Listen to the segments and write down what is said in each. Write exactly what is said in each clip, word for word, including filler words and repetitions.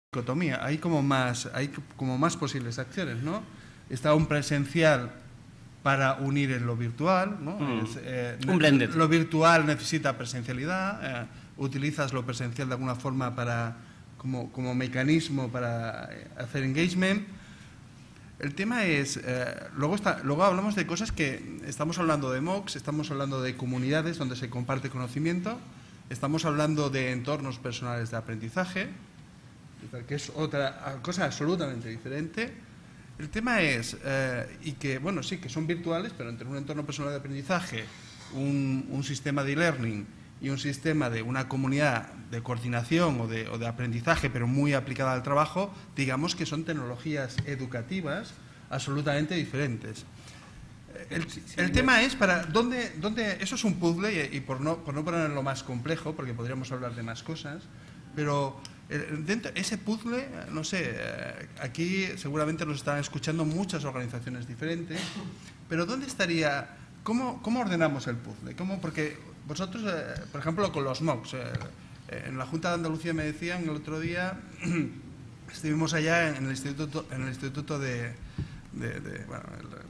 dicotomía, hay como más, hay como más posibles acciones, ¿no? Está un presencial para unir en lo virtual, ¿no? Mm. Es, eh, un blended. Lo virtual necesita presencialidad, eh, utilizas lo presencial de alguna forma para como, como mecanismo para hacer engagement. El tema es, eh, luego, está, luego hablamos de cosas que estamos hablando de MOOCs, estamos hablando de comunidades donde se comparte conocimiento, estamos hablando de entornos personales de aprendizaje, que es otra cosa absolutamente diferente. El tema es, eh, y que, bueno, sí, que son virtuales, pero entre un entorno personal de aprendizaje, un, un sistema de e-learning y un sistema de una comunidad de coordinación o de, o de aprendizaje, pero muy aplicada al trabajo, digamos que son tecnologías educativas absolutamente diferentes. El, el tema es para dónde, dónde eso es un puzzle y, y por no por no ponerlo más complejo, porque podríamos hablar de más cosas, pero dentro ese puzzle, no sé, aquí seguramente nos están escuchando muchas organizaciones diferentes, pero dónde estaría, cómo, cómo ordenamos el puzzle, cómo, porque vosotros, eh, por ejemplo, con los MOOCs, eh, en la Junta de Andalucía me decían el otro día, estuvimos allá en el instituto, en el instituto de, de, de bueno,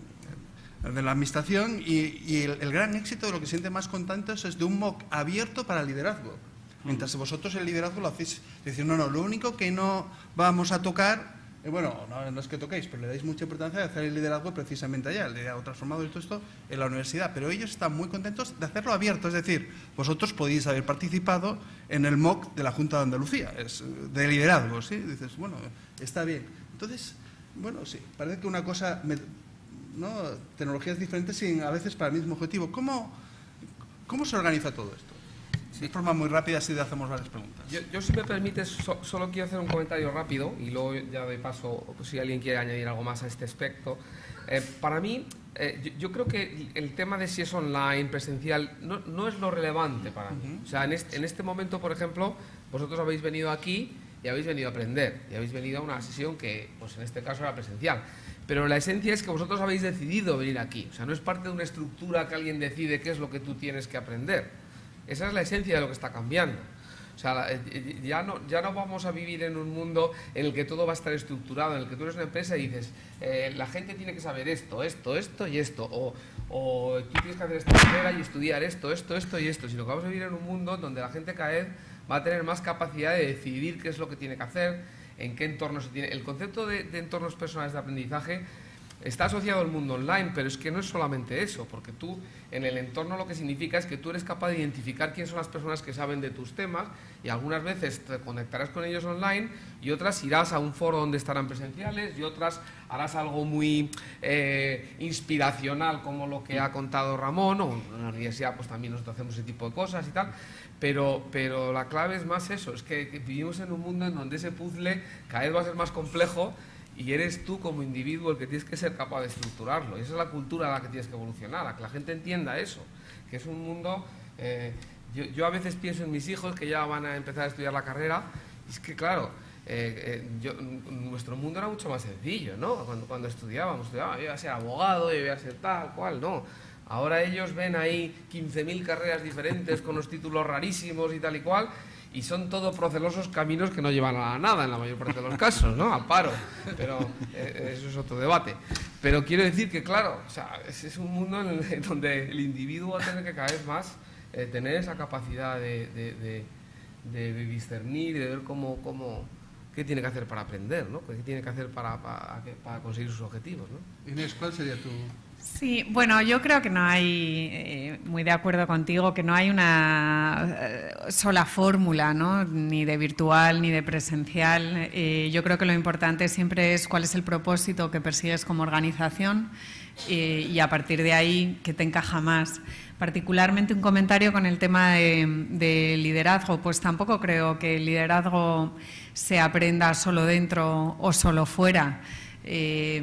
el, de la administración y, y el, el gran éxito de lo que siente más contentos es de un MOOC abierto para liderazgo. Mientras vosotros el liderazgo lo hacéis, decir, no, no, lo único que no vamos a tocar, eh, bueno, no, no es que toquéis, pero le dais mucha importancia de hacer el liderazgo precisamente allá, el liderazgo transformado y todo esto en la universidad, pero ellos están muy contentos de hacerlo abierto, es decir, vosotros podéis haber participado en el MOOC de la Junta de Andalucía, es de liderazgo, ¿sí? Dices, bueno, está bien. Entonces, bueno, sí, parece que una cosa, ¿no? Tecnologías diferentes sin a veces para el mismo objetivo. ¿Cómo, cómo se organiza todo esto? De forma muy rápida, así le hacemos varias preguntas. Yo, yo si me permites, so, solo quiero hacer un comentario rápido y luego ya de paso, pues, si alguien quiere añadir algo más a este aspecto. Eh, para mí, eh, yo, yo creo que el tema de si es online, presencial, no, no es lo relevante para mí. Uh-huh. O sea, en este, en este momento, por ejemplo, vosotros habéis venido aquí y habéis venido a aprender, y habéis venido a una sesión que, pues en este caso era presencial. Pero la esencia es que vosotros habéis decidido venir aquí. O sea, no es parte de una estructura que alguien decide qué es lo que tú tienes que aprender. Esa es la esencia de lo que está cambiando. O sea, ya no, ya no vamos a vivir en un mundo en el que todo va a estar estructurado, en el que tú eres una empresa y dices, eh, la gente tiene que saber esto, esto, esto y esto, o, o tú tienes que hacer esta carrera y estudiar esto, esto, esto y esto, sino que vamos a vivir en un mundo donde la gente cada vez va a tener más capacidad de decidir qué es lo que tiene que hacer, en qué entorno se tiene. El concepto de, de entornos personales de aprendizaje está asociado al mundo online, pero es que no es solamente eso, porque tú en el entorno lo que significa es que tú eres capaz de identificar quiénes son las personas que saben de tus temas y algunas veces te conectarás con ellos online y otras irás a un foro donde estarán presenciales y otras harás algo muy eh, inspiracional como lo que ha contado Ramón, o en la universidad pues también nosotros hacemos ese tipo de cosas y tal, pero, pero la clave es más eso, es que vivimos en un mundo en donde ese puzzle cada vez va a ser más complejo. Y eres tú como individuo el que tienes que ser capaz de estructurarlo. Y esa es la cultura a la que tienes que evolucionar, a que la gente entienda eso. Que es un mundo... Eh, yo, yo a veces pienso en mis hijos que ya van a empezar a estudiar la carrera. Y es que, claro, eh, eh, yo, nuestro mundo era mucho más sencillo, ¿no? Cuando, cuando estudiábamos, estudiábamos, yo iba a ser abogado, yo iba a ser tal, cual, no. Ahora ellos ven ahí quince mil carreras diferentes con unos títulos rarísimos y tal y cual... Y son todo procelosos caminos que no llevan a nada en la mayor parte de los casos, ¿no? Al paro. Pero eh, eso es otro debate. Pero quiero decir que, claro, o sea, es, es un mundo en el, donde el individuo va a tener que cada vez más eh, tener esa capacidad de, de, de, de, de discernir y de ver cómo, cómo, qué tiene que hacer para aprender, ¿no? Qué tiene que hacer para, para, para conseguir sus objetivos, ¿no? Inés, ¿cuál sería tu...? Sí, bueno, yo creo que no hay, eh, muy de acuerdo contigo, que no hay una eh, sola fórmula, ¿no? Ni de virtual ni de presencial. Eh, yo creo que lo importante siempre es cuál es el propósito que persigues como organización eh, y a partir de ahí qué te encaja más. Particularmente un comentario con el tema de, de liderazgo, pues tampoco creo que el liderazgo se aprenda solo dentro o solo fuera. Eh,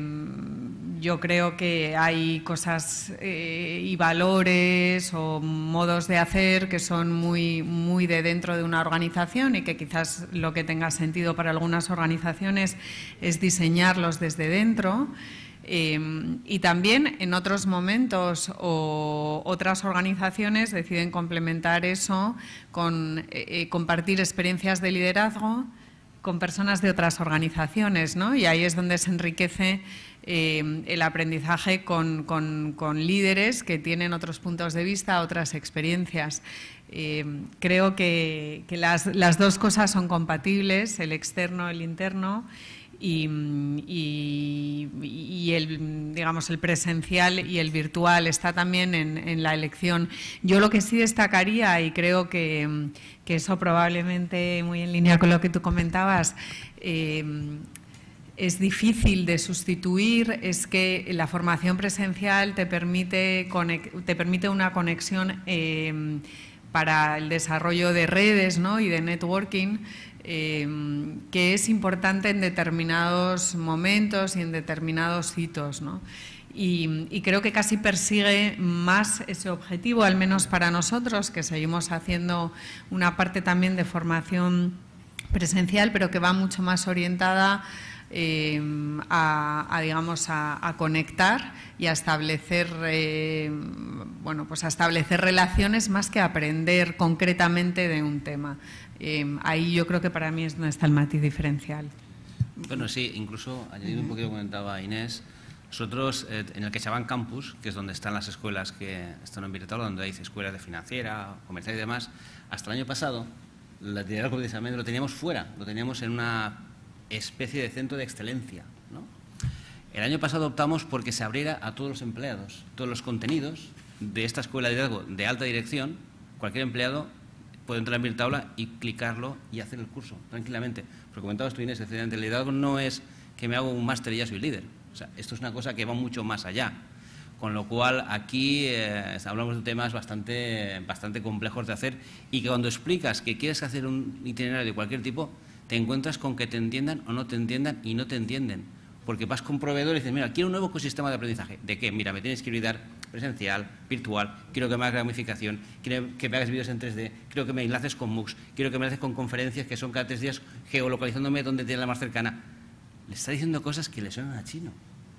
yo creo que hay cosas eh, y valores o modos de hacer que son muy, muy de dentro de una organización y que quizás lo que tenga sentido para algunas organizaciones es diseñarlos desde dentro. Eh, y también en otros momentos o otras organizaciones deciden complementar eso con eh, compartir experiencias de liderazgo con personas de otras organizaciones, ¿no? Y ahí es donde se enriquece eh, el aprendizaje con, con, con líderes que tienen otros puntos de vista, otras experiencias. Eh, creo que, que las, las dos cosas son compatibles, el externo, el interno, y, y, y el, digamos, el presencial y el virtual está también en, en la elección. Yo lo que sí destacaría, y creo que, que eso probablemente muy en línea con lo que tú comentabas, eh, es difícil de sustituir, es que la formación presencial te permite, te permite una conexión eh, para el desarrollo de redes, ¿no? Y de networking, eh, que es importante en determinados momentos y en determinados hitos, ¿no? Y, y creo que casi persigue más ese objetivo, al menos para nosotros, que seguimos haciendo una parte también de formación presencial, pero que va mucho más orientada Eh, a, a digamos a, a conectar y a establecer eh, bueno pues a establecer relaciones más que a aprender concretamente de un tema. Eh, ahí yo creo que para mí es donde está el matiz diferencial. Bueno, sí, incluso añadiendo un poquito lo que comentaba Inés, nosotros eh, en el CaixaBank Campus, que es donde están las escuelas que están en Virtual, donde hay escuelas de financiera, comercial y demás, hasta el año pasado la liderazgo precisamente lo teníamos fuera, lo teníamos en una especie de centro de excelencia, ¿no? El año pasado optamos porque se abriera a todos los empleados, todos los contenidos de esta escuela de liderazgo de alta dirección. Cualquier empleado puede entrar en Virtaula y clicarlo y hacer el curso tranquilamente. Porque comentabas tú, Inés, el liderazgo no es que me hago un máster y ya soy líder. O sea, esto es una cosa que va mucho más allá. Con lo cual, aquí eh, hablamos de temas bastante, bastante complejos de hacer y que cuando explicas que quieres hacer un itinerario de cualquier tipo, te encuentras con que te entiendan o no te entiendan y no te entienden. Porque vas con proveedores y dices, mira, quiero un nuevo ecosistema de aprendizaje. ¿De qué? Mira, me tienes que olvidar presencial, virtual, quiero que me hagas gamificación, quiero que me hagas vídeos en tres D, quiero que me enlaces con MOOCs, quiero que me enlaces con conferencias que son cada tres días geolocalizándome donde tienes la más cercana. Le está diciendo cosas que le suenan a chino.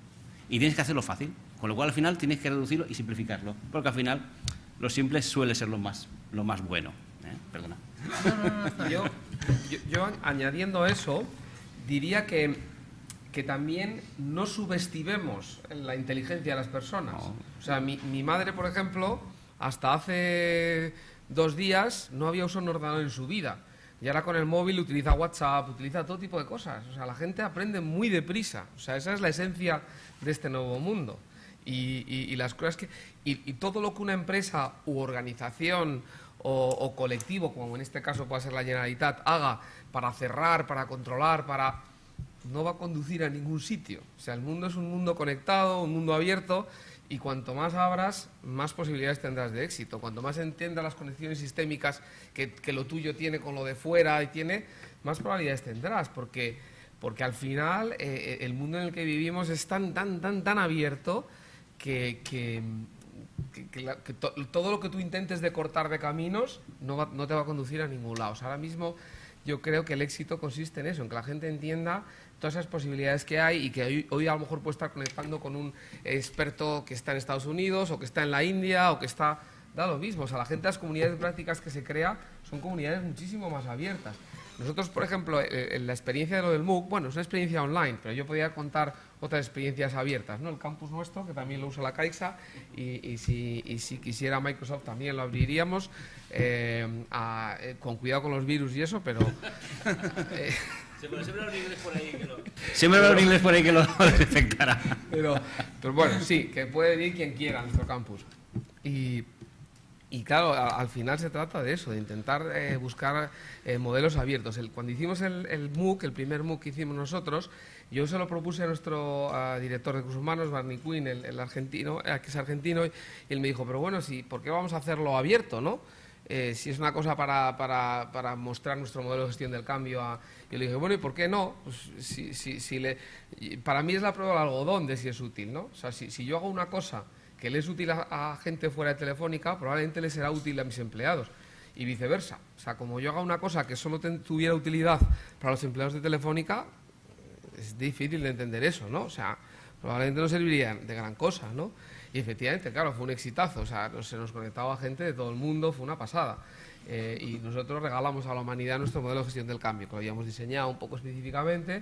Y tienes que hacerlo fácil. Con lo cual, al final, tienes que reducirlo y simplificarlo. Porque al final, lo simple suele ser lo más, lo más bueno. ¿Eh? Perdona. No, no, no, yo, yo, yo, añadiendo eso, diría que, que también no subestimemos la inteligencia de las personas. No. O sea, mi, mi madre, por ejemplo, hasta hace dos días no había usado un ordenador en su vida. Y ahora con el móvil utiliza WhatsApp, utiliza todo tipo de cosas. O sea, la gente aprende muy deprisa. O sea, esa es la esencia de este nuevo mundo. Y, y, y las cosas que y, y todo lo que una empresa u organización o, o colectivo, como en este caso puede ser la Generalitat, haga para cerrar, para controlar, para no va a conducir a ningún sitio. O sea, el mundo es un mundo conectado, un mundo abierto, y cuanto más abras, más posibilidades tendrás de éxito. Cuanto más entiendas las conexiones sistémicas que, que lo tuyo tiene con lo de fuera y tiene, más probabilidades tendrás, porque, porque al final eh, el mundo en el que vivimos es tan, tan, tan, tan abierto que, que, que, que, la, que to, todo lo que tú intentes de cortar de caminos no, va, no te va a conducir a ningún lado. O sea, ahora mismo yo creo que el éxito consiste en eso, en que la gente entienda todas esas posibilidades que hay y que hoy, hoy a lo mejor puede estar conectando con un experto que está en Estados Unidos o que está en la India o que está... Da lo mismo, o sea, la gente, las comunidades de prácticas que se crea son comunidades muchísimo más abiertas. Nosotros, por ejemplo, en la experiencia de lo del MOOC, bueno, es una experiencia online, pero yo podría contar otras experiencias abiertas, ¿no? El campus nuestro, que también lo usa la Caixa, y, y, si, y si quisiera Microsoft también lo abriríamos, eh, a, eh, con cuidado con los virus y eso, pero... Eh, Siempre habrá un inglés por ahí que lo, Siempre habrá un inglés por ahí que lo detectará. Pero, pero bueno, sí, que puede venir quien quiera a nuestro campus. Y... Y claro, a, al final se trata de eso, de intentar eh, buscar eh, modelos abiertos. El, cuando hicimos el, el MOOC, el primer MOOC que hicimos nosotros, yo se lo propuse a nuestro uh, director de recursos humanos, Barney Quinn, el, el argentino, eh, que es argentino, y él me dijo, pero bueno, sí, ¿por qué vamos a hacerlo abierto, no? Eh, si es una cosa para, para, para mostrar nuestro modelo de gestión del cambio. A... Yo le dije, bueno, ¿y por qué no? Pues, si, si, si le... Para mí es la prueba del algodón de si es útil, ¿no? O sea, si, si yo hago una cosa que le es útil a, a gente fuera de Telefónica, probablemente le será útil a mis empleados y viceversa. O sea, como yo haga una cosa que solo ten, tuviera utilidad para los empleados de Telefónica, es difícil de entender eso, ¿no? O sea, probablemente no serviría de gran cosa, ¿no? Y efectivamente, claro, fue un exitazo, o sea, se nos conectaba gente de todo el mundo, fue una pasada. Eh, y nosotros regalamos a la humanidad nuestro modelo de gestión del cambio, que lo habíamos diseñado un poco específicamente,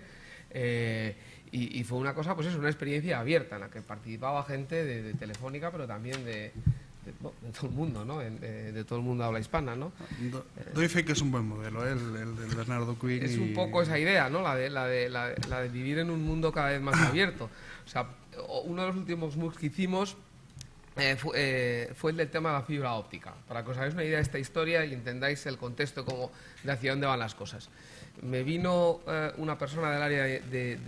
eh, y, y fue una cosa, pues es una experiencia abierta en la que participaba gente de, de Telefónica, pero también de, de, no, de todo el mundo, ¿no? De, de, de todo el mundo habla hispana, ¿no? Do, doy fe que es un buen modelo, ¿eh? el, el de Bernardo Quinn. Es y... un poco esa idea, ¿no? La de, la, de, la, de, la de vivir en un mundo cada vez más abierto. O sea, uno de los últimos MOOCs que hicimos eh, fue, eh, fue el del tema de la fibra óptica, para que os hagáis una idea de esta historia y entendáis el contexto como de hacia dónde van las cosas. Me vino eh, una persona del área de, de,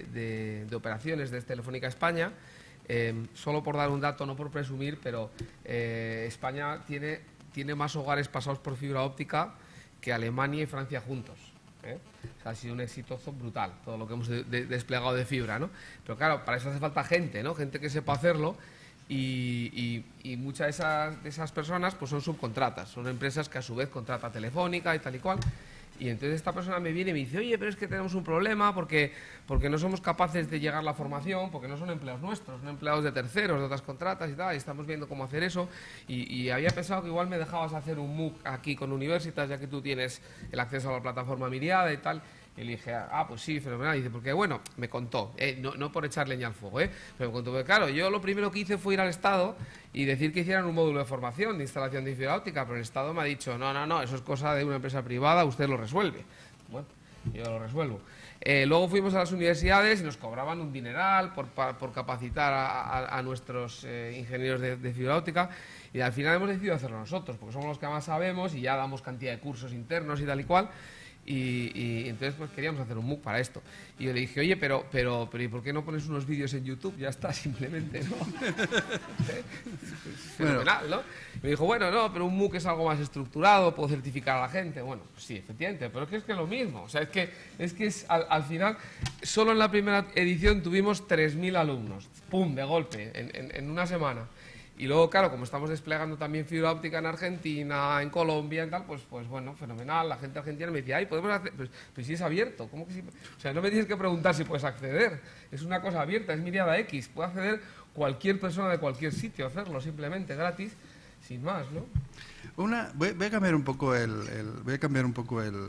de, de operaciones de Telefónica España, eh, solo por dar un dato, no por presumir, pero eh, España tiene, tiene más hogares pasados por fibra óptica que Alemania y Francia juntos. ¿eh? O sea, ha sido un exitoso brutal todo lo que hemos de, de, desplegado de fibra, ¿no? Pero claro, para eso hace falta gente, ¿no? Gente que sepa hacerlo. Y, y, y muchas de esas, de esas personas pues son subcontratas, son empresas que a su vez contrata Telefónica y tal y cual. Y entonces esta persona me viene y me dice, oye, pero es que tenemos un problema porque, porque no somos capaces de llegar a la formación, porque no son empleados nuestros, son empleados de terceros, de otras contratas y tal, y estamos viendo cómo hacer eso. Y, y había pensado que igual me dejabas hacer un MOOC aquí con Universitas, ya que tú tienes el acceso a la plataforma Miriada y tal. Y le dije, ah, pues sí, fenomenal. Y dice, porque bueno, me contó, eh, no, no por echar leña al fuego, eh, pero me contó, porque claro, yo lo primero que hice fue ir al Estado y decir que hicieran un módulo de formación de instalación de fibra óptica, pero el Estado me ha dicho, no, no, no, eso es cosa de una empresa privada, usted lo resuelve. Bueno, yo lo resuelvo. Eh, luego fuimos a las universidades y nos cobraban un dineral por, por capacitar a, a, a nuestros eh, ingenieros de, de fibra óptica, y al final hemos decidido hacerlo nosotros, porque somos los que más sabemos y ya damos cantidad de cursos internos y tal y cual. Y, y entonces pues queríamos hacer un MOOC para esto. Y yo le dije, oye, pero, pero, pero ¿y por qué no pones unos vídeos en YouTube? Ya está, simplemente, ¿no? ¿Eh? Fenomenal, ¿no? Y me dijo, bueno, no, pero un MOOC es algo más estructurado, puedo certificar a la gente. Bueno, pues sí, efectivamente, pero es que es que es lo mismo. O sea, es que, es que es, al, al final, solo en la primera edición tuvimos tres mil alumnos. ¡Pum! De golpe, en, en, en una semana. Y luego, claro, como estamos desplegando también fibra óptica en Argentina, en Colombia y tal, pues, pues bueno, fenomenal. La gente argentina me decía, ay, podemos hacer, pues, pues sí es abierto. ¿Cómo que sí? O sea, no me tienes que preguntar si puedes acceder. Es una cosa abierta, es Miriada X. Puede acceder cualquier persona de cualquier sitio a hacerlo, simplemente gratis, sin más, ¿no? Una, voy, voy a cambiar un poco el, el voy a cambiar un poco el,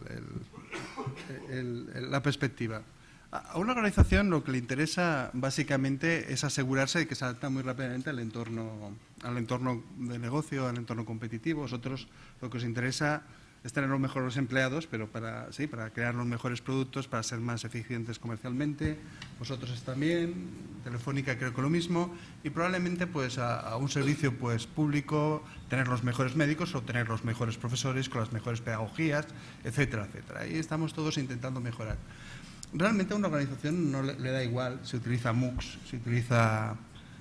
el, el, el, la perspectiva. A una organización lo que le interesa básicamente es asegurarse de que se adapta muy rápidamente al entorno, al entorno de negocio, al entorno competitivo. Vosotros lo que os interesa es tener los mejores empleados, pero para, sí, para crear los mejores productos, para ser más eficientes comercialmente. Vosotros también, Telefónica creo que lo mismo, y probablemente pues a, a un servicio pues público, tener los mejores médicos o tener los mejores profesores con las mejores pedagogías, etcétera, etcétera. Ahí estamos todos intentando mejorar. Realmente a una organización no le, le da igual si utiliza MOOCs, si utiliza...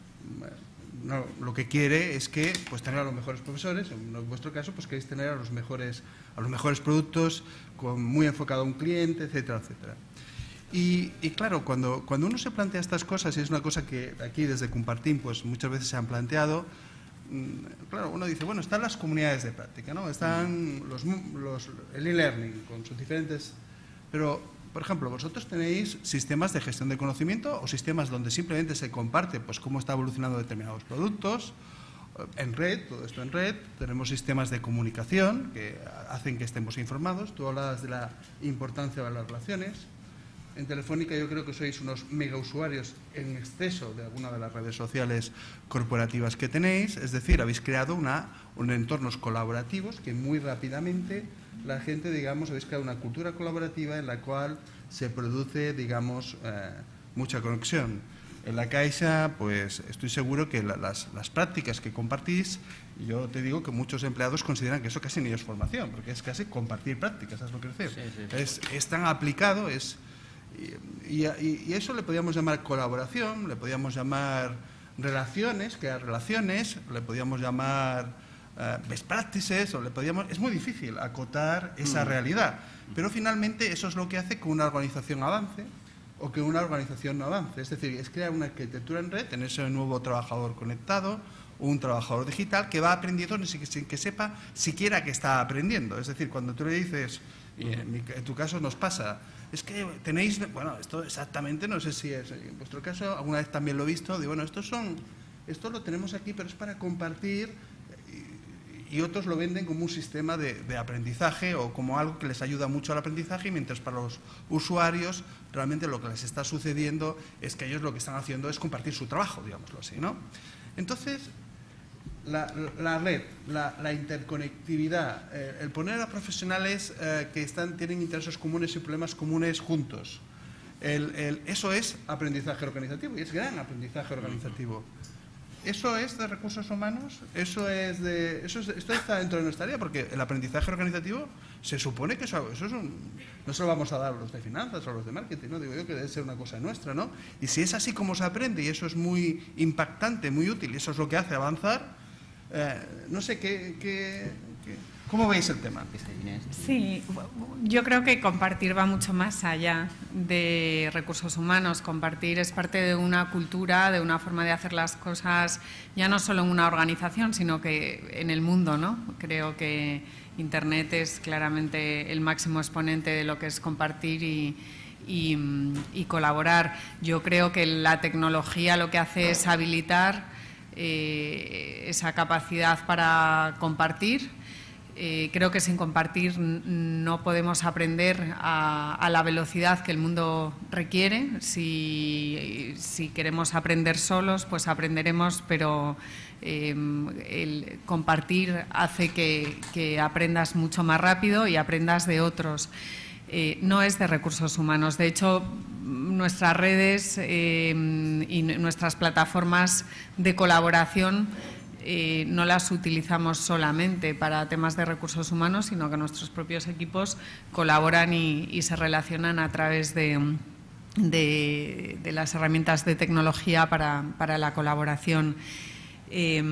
No, lo que quiere es que pues tener a los mejores profesores, en vuestro caso pues queréis tener a los mejores, a los mejores productos, con, muy enfocado a un cliente, etcétera, etcétera. Y, y claro, cuando, cuando uno se plantea estas cosas, y es una cosa que aquí desde Compartim pues muchas veces se han planteado, claro, uno dice, bueno, están las comunidades de práctica, ¿no? Están los, los, el e-learning con sus diferentes... Pero, por ejemplo, vosotros tenéis sistemas de gestión de conocimiento o sistemas donde simplemente se comparte pues cómo está evolucionando determinados productos en red, todo esto en red. Tenemos sistemas de comunicación que hacen que estemos informados. Tú hablabas de la importancia de las relaciones. En Telefónica yo creo que sois unos mega usuarios en exceso de alguna de las redes sociales corporativas que tenéis, es decir, habéis creado una, un entornos colaborativos que muy rápidamente la gente, digamos, habéis creado una cultura colaborativa en la cual se produce, digamos, eh, mucha conexión. En la Caixa, pues estoy seguro que la, las, las prácticas que compartís, yo te digo que muchos empleados consideran que eso casi ni es formación, porque es casi compartir prácticas, ¿sabes lo que decir? Sí, sí, sí. Es, es tan aplicado, es... Y, y, y eso le podíamos llamar colaboración, le podíamos llamar relaciones, crear relaciones, le podíamos llamar uh, best practices, o le podíamos... Es muy difícil acotar esa mm. realidad, pero finalmente eso es lo que hace que una organización avance o que una organización no avance. Es decir, es crear una arquitectura en red, tener ese nuevo trabajador conectado, un trabajador digital que va aprendiendo sin que sepa siquiera que está aprendiendo. Es decir, cuando tú le dices, y en, mi, en tu caso nos pasa, es que tenéis, bueno, esto exactamente, no sé si es, en vuestro caso, alguna vez también lo he visto, digo, bueno, estos son esto lo tenemos aquí, pero es para compartir, y, y otros lo venden como un sistema de, de aprendizaje o como algo que les ayuda mucho al aprendizaje, mientras para los usuarios realmente lo que les está sucediendo es que ellos lo que están haciendo es compartir su trabajo, digámoslo así, ¿no? Entonces, La, la red, la, la interconectividad, eh, el poner a profesionales eh, que están, tienen intereses comunes y problemas comunes juntos, el, el, eso es aprendizaje organizativo y es gran aprendizaje organizativo. ¿Eso es de recursos humanos? ¿Eso es de, eso es, esto está dentro de nuestra área? Porque el aprendizaje organizativo se supone que eso, eso es un, no se lo vamos a dar a los de finanzas o a los de marketing, ¿no? Digo yo que debe ser una cosa nuestra, ¿no? Y si es así como se aprende y eso es muy impactante, muy útil y eso es lo que hace avanzar, Eh, no sé, ¿qué, qué, qué, ¿cómo veis el tema? Sí, yo creo que compartir va mucho más allá de recursos humanos. Compartir es parte de una cultura, de una forma de hacer las cosas, ya no solo en una organización, sino que en el mundo, ¿no? Creo que Internet es claramente el máximo exponente de lo que es compartir y, y, y colaborar. Yo creo que la tecnología lo que hace es habilitar Eh, esa capacidad para compartir. Eh, creo que sin compartir no podemos aprender a, a la velocidad que el mundo requiere. Si, si queremos aprender solos, pues aprenderemos, pero eh, el compartir hace que, que aprendas mucho más rápido y aprendas de otros. Eh, no es de recursos humanos. De hecho, nuestras redes eh, y nuestras plataformas de colaboración eh, no las utilizamos solamente para temas de recursos humanos, sino que nuestros propios equipos colaboran y, y se relacionan a través de, de, de las herramientas de tecnología para, para la colaboración. Eh,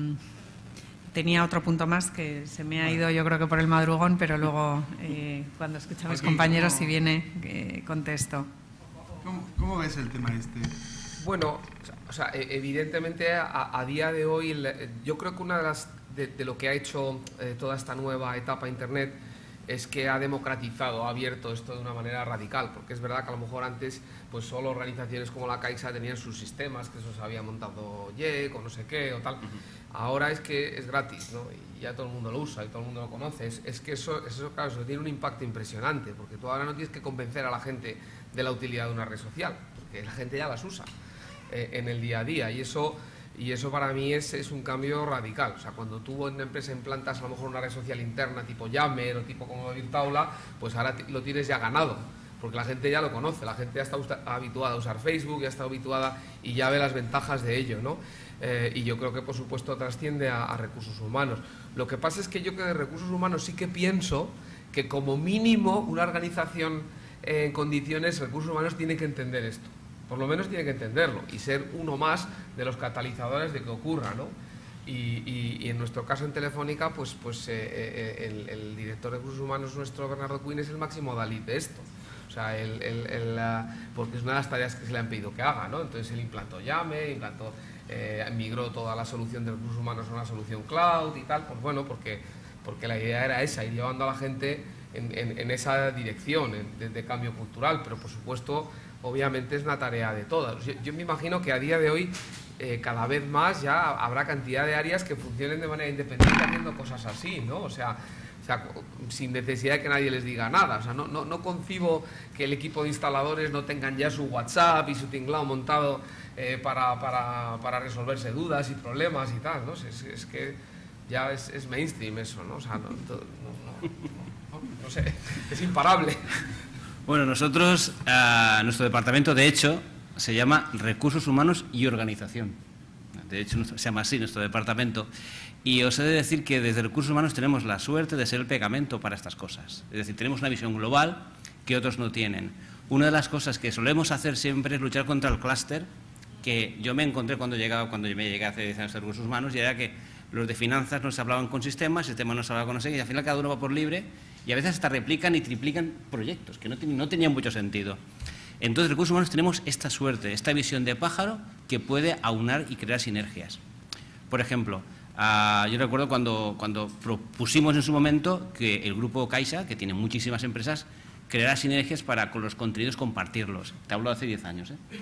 Tenía otro punto más que se me ha ido, yo creo que por el madrugón, pero luego, eh, cuando escucho a mis compañeros, si viene, eh, contesto. ¿Cómo, ¿Cómo ves el tema este? Bueno, o sea, evidentemente a, a día de hoy, yo creo que una de las de, de lo que ha hecho eh, toda esta nueva etapa Internet es que ha democratizado, ha abierto esto de una manera radical, porque es verdad que a lo mejor antes pues solo organizaciones como la Caixa tenían sus sistemas, que eso se había montado Y E C o no sé qué o tal. Ahora es que es gratis, ¿no? Y ya todo el mundo lo usa y todo el mundo lo conoce. Es, es que eso, eso, claro, eso tiene un impacto impresionante, porque tú ahora no tienes que convencer a la gente de la utilidad de una red social, porque la gente ya las usa eh, en el día a día, y eso... Y eso para mí es, es un cambio radical. O sea, cuando tú en una empresa implantas a lo mejor una red social interna tipo Yammer o tipo como Virtaula, pues ahora lo tienes ya ganado, porque la gente ya lo conoce, la gente ya está habituada a usar Facebook, ya está habituada y ya ve las ventajas de ello, ¿no? Eh, y yo creo que por supuesto trasciende a, a recursos humanos. Lo que pasa es que yo que de recursos humanos sí que pienso que como mínimo una organización eh, en condiciones, recursos humanos tiene que entender esto. Por lo menos tiene que entenderlo y ser uno más de los catalizadores de que ocurra, ¿no? Y, y, y en nuestro caso en Telefónica, pues, pues eh, eh, el, el director de recursos humanos nuestro, Bernardo Quinn, es el máximo Dalí de esto. O sea, el, el, el, uh, porque es una de las tareas que se le han pedido que haga, ¿no? Entonces él implantó Llame, implantó, eh, migró toda la solución de recursos humanos a una solución cloud y tal, pues bueno, porque, porque la idea era esa, ir llevando a la gente en, en, en esa dirección en, de, de cambio cultural, pero por supuesto... Obviamente es una tarea de todas. Yo, yo me imagino que a día de hoy eh, cada vez más ya habrá cantidad de áreas que funcionen de manera independiente haciendo cosas así, ¿no? O sea, o sea, sin necesidad de que nadie les diga nada. O sea, no, no, no concibo que el equipo de instaladores no tengan ya su WhatsApp y su tinglao montado eh, para, para, para resolverse dudas y problemas y tal, ¿no? Es, es que ya es, es mainstream eso, ¿no? O sea, no, no, no, no, no, no sé, es imparable. Bueno, nosotros, uh, nuestro departamento, de hecho, se llama Recursos Humanos y Organización. De hecho, se llama así nuestro departamento. Y os he de decir que desde Recursos Humanos tenemos la suerte de ser el pegamento para estas cosas. Es decir, tenemos una visión global que otros no tienen. Una de las cosas que solemos hacer siempre es luchar contra el clúster, que yo me encontré cuando, llegaba, cuando yo me llegué hace diez años a Recursos Humanos, y era que los de finanzas no se hablaban con sistemas, sistemas no se hablaban con no sé qué, y al final cada uno va por libre, y a veces hasta replican y triplican proyectos, que no, no tenían mucho sentido. Entonces, Recursos Humanos tenemos esta suerte, esta visión de pájaro que puede aunar y crear sinergias. Por ejemplo, uh, yo recuerdo cuando, cuando propusimos en su momento que el grupo Caixa, que tiene muchísimas empresas, creara sinergias para con los contenidos compartirlos. Te hablo de hace diez años, ¿eh?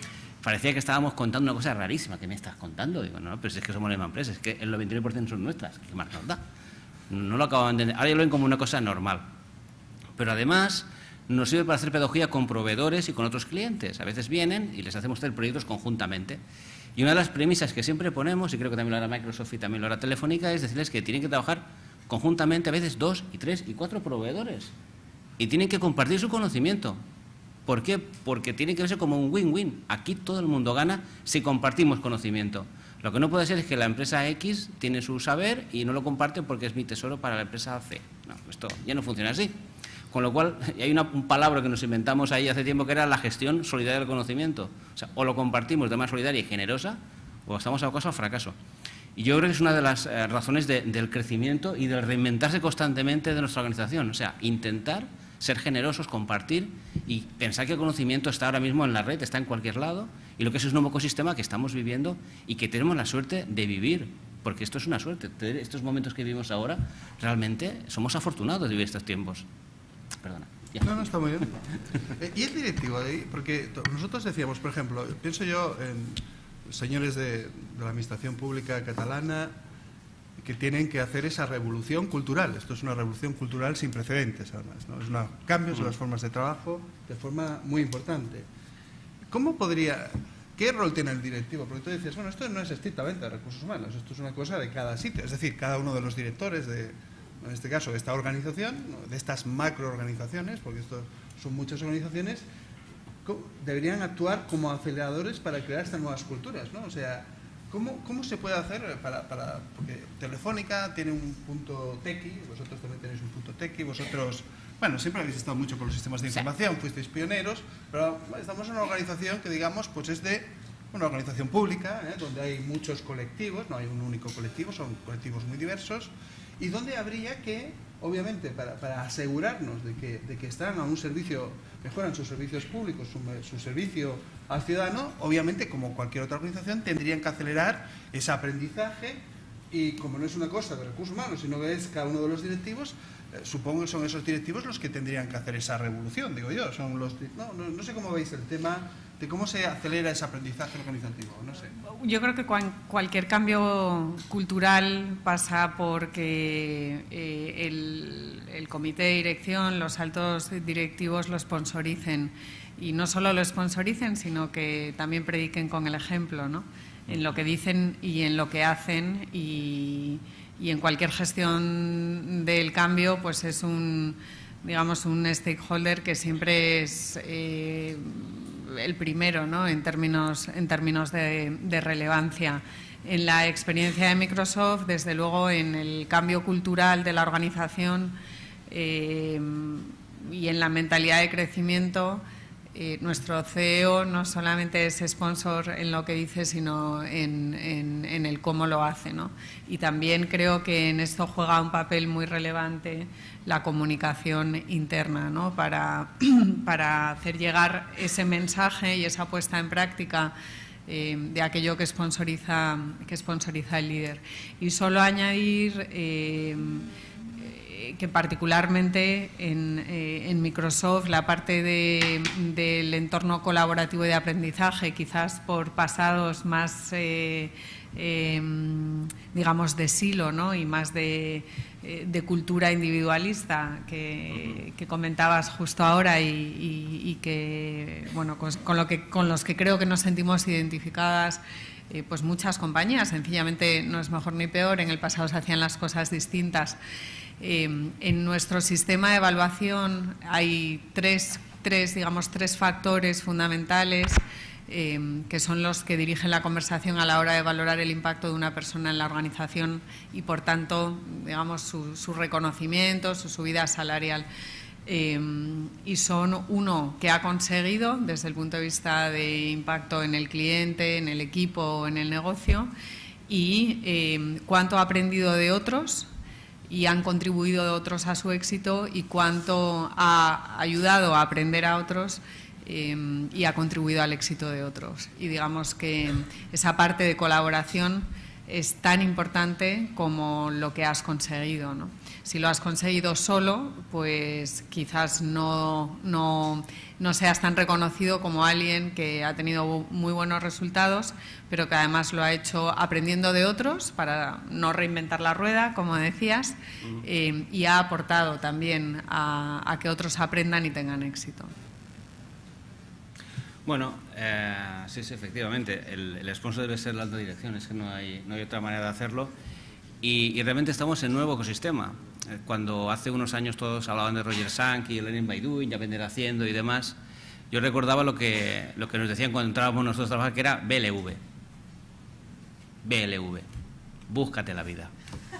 parecía que estábamos contando una cosa rarísima. ¿Qué me estás contando? Digo, no, pero si es que somos la misma empresa, es que el noventa y nueve por ciento son nuestras. ¿Qué más nos da? No lo acaban de entender. Ahora ya lo ven como una cosa normal. Pero además nos sirve para hacer pedagogía con proveedores y con otros clientes. A veces vienen y les hacemos hacer proyectos conjuntamente. Y una de las premisas que siempre ponemos, y creo que también lo hará Microsoft y también lo hará Telefónica, es decirles que tienen que trabajar conjuntamente, a veces dos y tres y cuatro proveedores. Y tienen que compartir su conocimiento. ¿Por qué? Porque tiene que verse como un win-win. Aquí todo el mundo gana si compartimos conocimiento. Lo que no puede ser es que la empresa X tiene su saber y no lo comparte porque es mi tesoro para la empresa C. No, esto ya no funciona así. Con lo cual, hay una, un palabra que nos inventamos ahí hace tiempo que era la gestión solidaria del conocimiento. O sea, o lo compartimos de manera solidaria y generosa, o estamos abocados al fracaso. Y yo creo que es una de las eh, razones de, del crecimiento y del reinventarse constantemente de nuestra organización. O sea, intentar ser generosos, compartir y pensar que el conocimiento está ahora mismo en la red, está en cualquier lado, y lo que es un nuevo ecosistema que estamos viviendo y que tenemos la suerte de vivir, porque esto es una suerte. Estos momentos que vivimos ahora, realmente somos afortunados de vivir estos tiempos. Perdona. Ya. No, no, está muy bien. Eh, ¿Y el directivo? Porque nosotros decíamos, por ejemplo, pienso yo en señores de, de la administración pública catalana que tienen que hacer esa revolución cultural. Esto es una revolución cultural sin precedentes, además, ¿no? Es un cambio en las formas de trabajo de forma muy importante. ¿Cómo podría, qué rol tiene el directivo? Porque tú dices, bueno, esto no es estrictamente de recursos humanos, esto es una cosa de cada sitio. Es decir, cada uno de los directores de, en este caso, de esta organización, de estas macroorganizaciones, porque esto son muchas organizaciones, deberían actuar como aceleradores para crear estas nuevas culturas, ¿no? O sea, ¿cómo, cómo se puede hacer para, para...? Porque Telefónica tiene un punto tequi, vosotros también tenéis un punto tequi, vosotros... Bueno, siempre habéis estado mucho con los sistemas de información, fuisteis pioneros, pero estamos en una organización que, digamos, pues es de una organización pública, ¿eh? Donde hay muchos colectivos, no hay un único colectivo, son colectivos muy diversos, y donde habría que, obviamente, para, para asegurarnos de que, de que están a un servicio, mejoran sus servicios públicos, su, su servicio al ciudadano, obviamente, como cualquier otra organización, tendrían que acelerar ese aprendizaje y, como no es una cosa de recursos humanos, sino que es cada uno de los directivos, eh, supongo que son esos directivos los que tendrían que hacer esa revolución, digo yo. Son los, no, no, no sé cómo veis el tema de cómo se acelera ese aprendizaje organizativo, no sé. Yo creo que cuan, cualquier cambio cultural pasa porque eh, el, el comité de dirección, los altos directivos lo sponsoricen, y no solo lo sponsoricen, sino que también prediquen con el ejemplo, ¿no? En lo que dicen y en lo que hacen, y, y en cualquier gestión del cambio pues es un, digamos, un stakeholder que siempre es eh, el primero, ¿no? en términos, en términos de, de relevancia. En la experiencia de Microsoft, desde luego, en el cambio cultural de la organización eh, y en la mentalidad de crecimiento, eh, nuestro C E O no solamente es sponsor en lo que dice, sino en, en, en el cómo lo hace, ¿no? Y también creo que en esto juega un papel muy relevante la comunicación interna, ¿no? Para, para hacer llegar ese mensaje y esa puesta en práctica eh, de aquello que sponsoriza, que sponsoriza el líder. Y solo añadir eh, que particularmente en, eh, en Microsoft la parte de, del entorno colaborativo y de aprendizaje, quizás por pasados más, eh, eh, digamos, de silo, ¿no? Y más de, eh, de cultura individualista que, que comentabas justo ahora y, y, y que, bueno, con, con, lo que, con los que creo que nos sentimos identificadas. Eh, pues muchas compañías, sencillamente no es mejor ni peor, en el pasado se hacían las cosas distintas. Eh, en nuestro sistema de evaluación hay tres, tres, digamos, tres factores fundamentales eh, que son los que dirigen la conversación a la hora de valorar el impacto de una persona en la organización y, por tanto, digamos, su, su reconocimiento, su subida salarial. Eh, y son, uno, que ha conseguido desde el punto de vista de impacto en el cliente, en el equipo o en el negocio, y eh, cuánto ha aprendido de otros y han contribuido de otros a su éxito, y cuánto ha ayudado a aprender a otros eh, y ha contribuido al éxito de otros. Y digamos que esa parte de colaboración es tan importante como lo que has conseguido, ¿no? Si lo has conseguido solo, pues quizás no, no, no seas tan reconocido como alguien que ha tenido muy buenos resultados, pero que además lo ha hecho aprendiendo de otros para no reinventar la rueda, como decías, eh, y ha aportado también a, a que otros aprendan y tengan éxito. Bueno, eh, sí, sí, efectivamente, el, el sponsor debe ser la alta dirección, es que no hay, no hay otra manera de hacerlo. Y, y realmente estamos en un nuevo ecosistema. Cuando hace unos años todos hablaban de Roger Sank y Learning by Doing, ya aprender haciendo y demás, yo recordaba lo que, lo que nos decían cuando entrábamos nosotros a trabajar, que era B L V. B L V. Búscate la vida.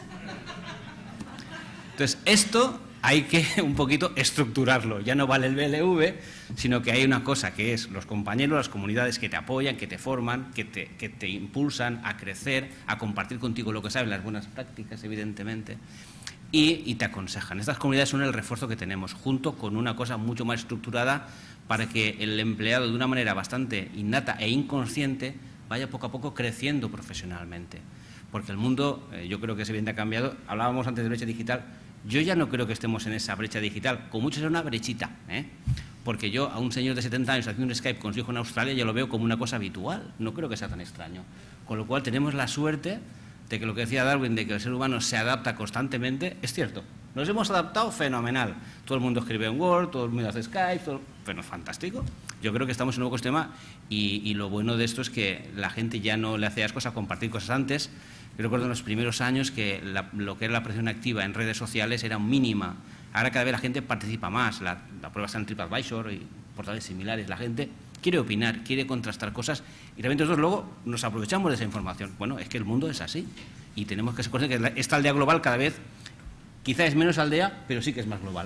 Entonces, esto hay que un poquito estructurarlo. Ya no vale el B L V, sino que hay una cosa que es los compañeros, las comunidades que te apoyan, que te forman, que te, que te impulsan a crecer, a compartir contigo lo que saben, las buenas prácticas, evidentemente, y, y te aconsejan. Estas comunidades son el refuerzo que tenemos, junto con una cosa mucho más estructurada para que el empleado, de una manera bastante innata e inconsciente, vaya poco a poco creciendo profesionalmente. Porque el mundo, eh, yo creo que ese bien ha cambiado. Hablábamos antes de brecha digital. Yo ya no creo que estemos en esa brecha digital, como mucho será una brechita, ¿eh? Porque yo a un señor de setenta años haciendo un Skype con su hijo en Australia ya lo veo como una cosa habitual, no creo que sea tan extraño. Con lo cual tenemos la suerte de que lo que decía Darwin, de que el ser humano se adapta constantemente, es cierto. Nos hemos adaptado fenomenal. Todo el mundo escribe en Word, todo el mundo hace Skype, todo, bueno, fantástico. Yo creo que estamos en un nuevo ecosistema y, y lo bueno de esto es que la gente ya no le hacía cosas a compartir cosas antes. Yo recuerdo en los primeros años que la, lo que era la presión activa en redes sociales era mínima. Ahora cada vez la gente participa más. La, la prueba está en TripAdvisor y portales similares. La gente quiere opinar, quiere contrastar cosas y realmente nosotros luego nos aprovechamos de esa información. Bueno, es que el mundo es así y tenemos que ser conscientes que esta aldea global cada vez quizá es menos aldea, pero sí que es más global.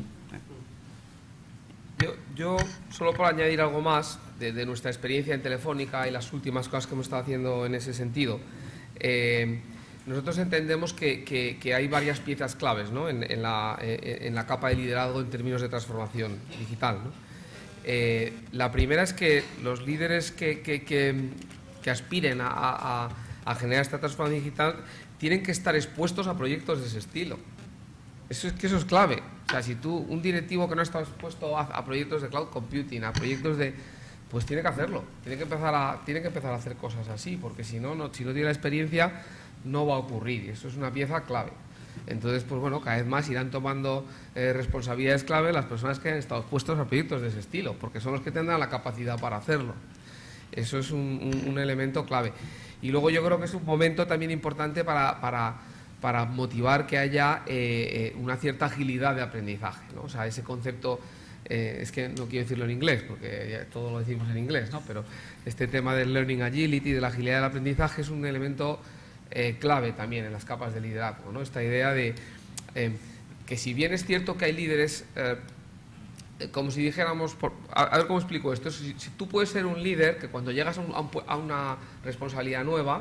Yo, yo solo por añadir algo más de, de nuestra experiencia en Telefónica y las últimas cosas que hemos estado haciendo en ese sentido. Eh, nosotros entendemos que, que, que hay varias piezas claves, ¿no? en, en, la, eh, en la capa de liderazgo en términos de transformación digital, ¿no? Eh, la primera es que los líderes que, que, que, que aspiren a, a, a generar esta transformación digital tienen que estar expuestos a proyectos de ese estilo. Eso es que eso es clave. O sea, si tú, un directivo que no está expuesto a, a proyectos de cloud computing, a proyectos de... pues tiene que hacerlo, tiene que empezar a, tiene que empezar a hacer cosas así, porque si no, no, si no tiene la experiencia, no va a ocurrir, y eso es una pieza clave. Entonces, pues bueno, cada vez más irán tomando eh, responsabilidades clave las personas que han estado expuestos a proyectos de ese estilo, porque son los que tendrán la capacidad para hacerlo. Eso es un, un, un elemento clave. Y luego yo creo que es un momento también importante para, para, para motivar que haya eh, eh, una cierta agilidad de aprendizaje, ¿no? O sea, ese concepto... Eh, es que no quiero decirlo en inglés, porque ya todo lo decimos en inglés, ¿no? Pero este tema del learning agility, de la agilidad del aprendizaje, es un elemento eh, clave también en las capas de liderazgo, ¿no? Esta idea de eh, que si bien es cierto que hay líderes, eh, como si dijéramos, por, a, a ver cómo explico esto, si, si tú puedes ser un líder que cuando llegas a, un, a, un, a una responsabilidad nueva,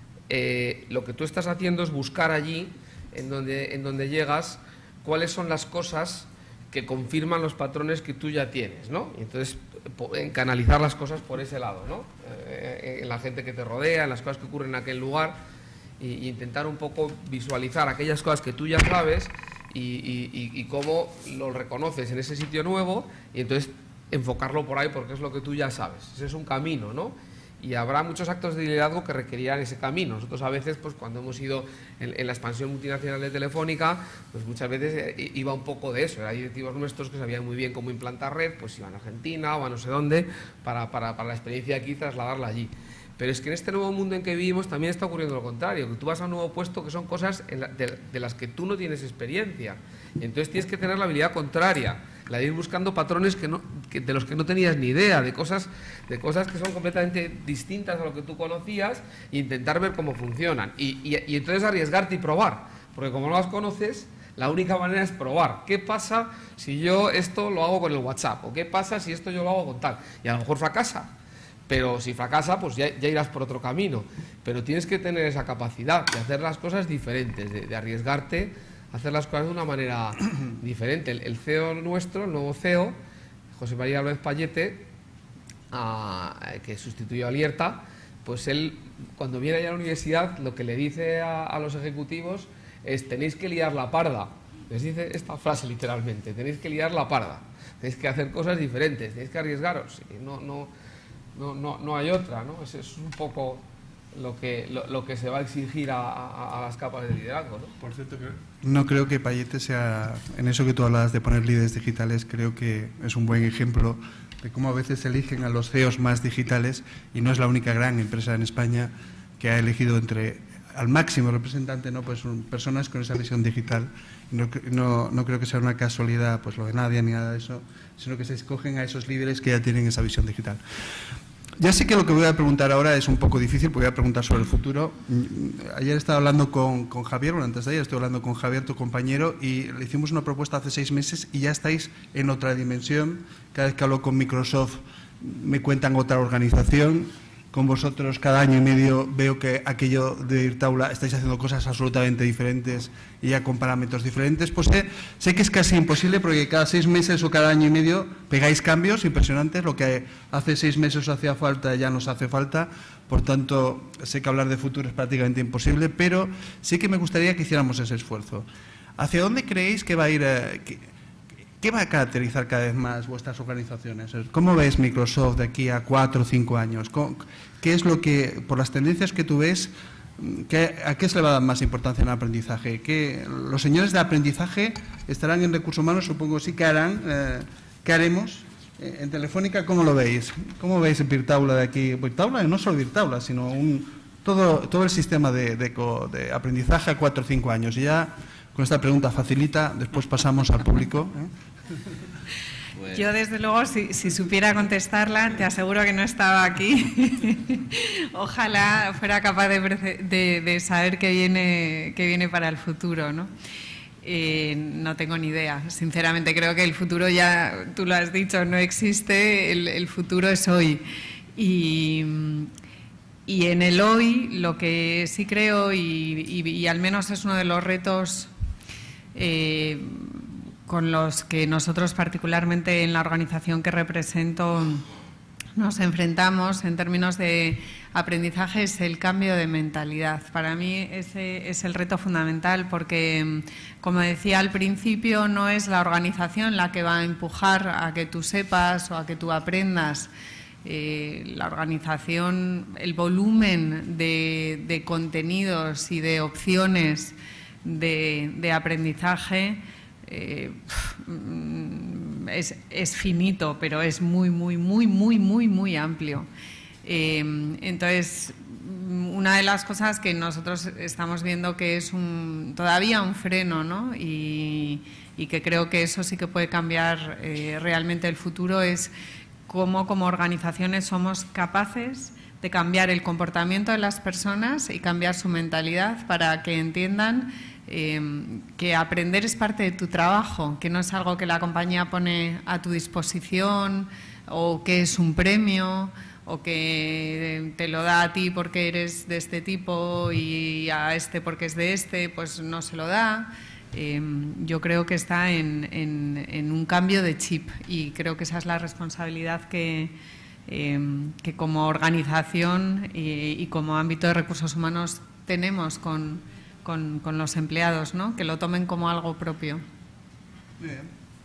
eh, lo que tú estás haciendo es buscar allí, en donde, en donde llegas, cuáles son las cosas que confirman los patrones que tú ya tienes, ¿no? Y entonces, en canalizar las cosas por ese lado, ¿no? Eh, en la gente que te rodea, en las cosas que ocurren en aquel lugar, y, y intentar un poco visualizar aquellas cosas que tú ya sabes y, y, y, y cómo lo reconoces en ese sitio nuevo, y entonces enfocarlo por ahí porque es lo que tú ya sabes. Ese es un camino, ¿no? Y habrá muchos actos de liderazgo que requerirán ese camino. Nosotros a veces, pues cuando hemos ido en, en la expansión multinacional de Telefónica, pues muchas veces iba un poco de eso. Eran directivos nuestros que sabían muy bien cómo implantar red, pues iban a Argentina o a no sé dónde, para, para, para la experiencia de aquí trasladarla allí. Pero es que en este nuevo mundo en que vivimos también está ocurriendo lo contrario, que tú vas a un nuevo puesto que son cosas en la, de, de las que tú no tienes experiencia. Y entonces tienes que tener la habilidad contraria, la de ir buscando patrones que no, que, de los que no tenías ni idea, de cosas, de cosas que son completamente distintas a lo que tú conocías, e intentar ver cómo funcionan. Y, y, y entonces arriesgarte y probar, porque como no las conoces, la única manera es probar. ¿Qué pasa si yo esto lo hago con el WhatsApp? ¿O qué pasa si esto yo lo hago con tal? Y a lo mejor fracasa. Pero si fracasa, pues ya, ya irás por otro camino. Pero tienes que tener esa capacidad de hacer las cosas diferentes, de, de arriesgarte a hacer las cosas de una manera diferente. El, el C E O nuestro, el nuevo C E O, José María Álvarez Payete, a, que sustituyó a Lierta, pues él, cuando viene allá a la universidad, lo que le dice a, a los ejecutivos es: tenéis que liar la parda. Les dice esta frase literalmente: tenéis que liar la parda, tenéis que hacer cosas diferentes, tenéis que arriesgaros, y no, no, no, no, no hay otra, ¿no? Eso es un poco lo que, lo, lo que se va a exigir a, a, a las capas de liderazgo, ¿no? Por cierto, que no creo que Payete sea, en eso que tú hablabas de poner líderes digitales, creo que es un buen ejemplo de cómo a veces eligen a los C E Os más digitales, y no es la única gran empresa en España que ha elegido entre al máximo representante, ¿no? Pues son personas con esa visión digital. No, no, no creo que sea una casualidad, pues lo de Nadia ni nada de eso, sino que se escogen a esos líderes que ya tienen esa visión digital. Ya sé que lo que voy a preguntar ahora es un poco difícil, porque voy a preguntar sobre el futuro. Ayer estaba hablando con, con Javier, bueno, antes de ayer estoy hablando con Javier, tu compañero, y le hicimos una propuesta hace seis meses y ya estáis en otra dimensión. Cada vez que hablo con Microsoft me cuentan otra organización. Con vosotros cada año y medio veo que aquello de Irtaula estáis haciendo cosas absolutamente diferentes y ya con parámetros diferentes. Pues sé, sé que es casi imposible, porque cada seis meses o cada año y medio pegáis cambios impresionantes. Lo que hace seis meses os hacía falta ya nos hace falta. Por tanto, sé que hablar de futuro es prácticamente imposible, pero sí que me gustaría que hiciéramos ese esfuerzo. ¿Hacia dónde creéis que va a ir? Eh, que, ¿Qué va a caracterizar cada vez más vuestras organizaciones? ¿Cómo ves Microsoft de aquí a cuatro o cinco años? ¿Qué es lo que, por las tendencias que tú ves, qué, a qué se le va a dar más importancia en el aprendizaje? ¿Qué, los señores de aprendizaje estarán en recursos humanos? Supongo sí. ¿Qué harán? Eh, ¿Qué haremos? Eh, en Telefónica, ¿cómo lo veis? ¿Cómo veis en Virtaula de aquí? Virtaula, no solo Virtaula, sino un, todo, todo el sistema de, de, de aprendizaje a cuatro o cinco años. Y ya con esta pregunta facilita, después pasamos al público, ¿eh? Pues... Yo, desde luego, si, si supiera contestarla, te aseguro que no estaba aquí. Ojalá fuera capaz de, de, de saber qué viene, qué viene para el futuro, ¿no? Eh, no tengo ni idea. Sinceramente, creo que el futuro, ya tú lo has dicho, no existe. El, el futuro es hoy. Y, y en el hoy, lo que sí creo, y, y, y al menos es uno de los retos eh, con los que nosotros, particularmente en la organización que represento, nos enfrentamos en términos de aprendizaje, es el cambio de mentalidad. Para mí ese es el reto fundamental, porque, como decía al principio, no es la organización la que va a empujar a que tú sepas o a que tú aprendas. Eh, la organización, el volumen de, de contenidos y de opciones de, de aprendizaje Eh, es, es finito, pero es muy, muy, muy, muy, muy, muy amplio. Eh, entonces, una de las cosas que nosotros estamos viendo que es un, todavía un freno, ¿no? y, y que creo que eso sí que puede cambiar eh, realmente el futuro, es cómo como organizaciones somos capaces de cambiar el comportamiento de las personas y cambiar su mentalidad para que entiendan Eh, que aprender es parte de tu trabajo, que no es algo que la compañía pone a tu disposición, o que es un premio, o que te lo da a ti porque eres de este tipo y a este porque es de este, pues no se lo da. Eh, yo creo que está en, en, en un cambio de chip, y creo que esa es la responsabilidad que, eh, que como organización y, y como ámbito de recursos humanos tenemos con Con, con los empleados, ¿no? Que lo tomen como algo propio. Bien.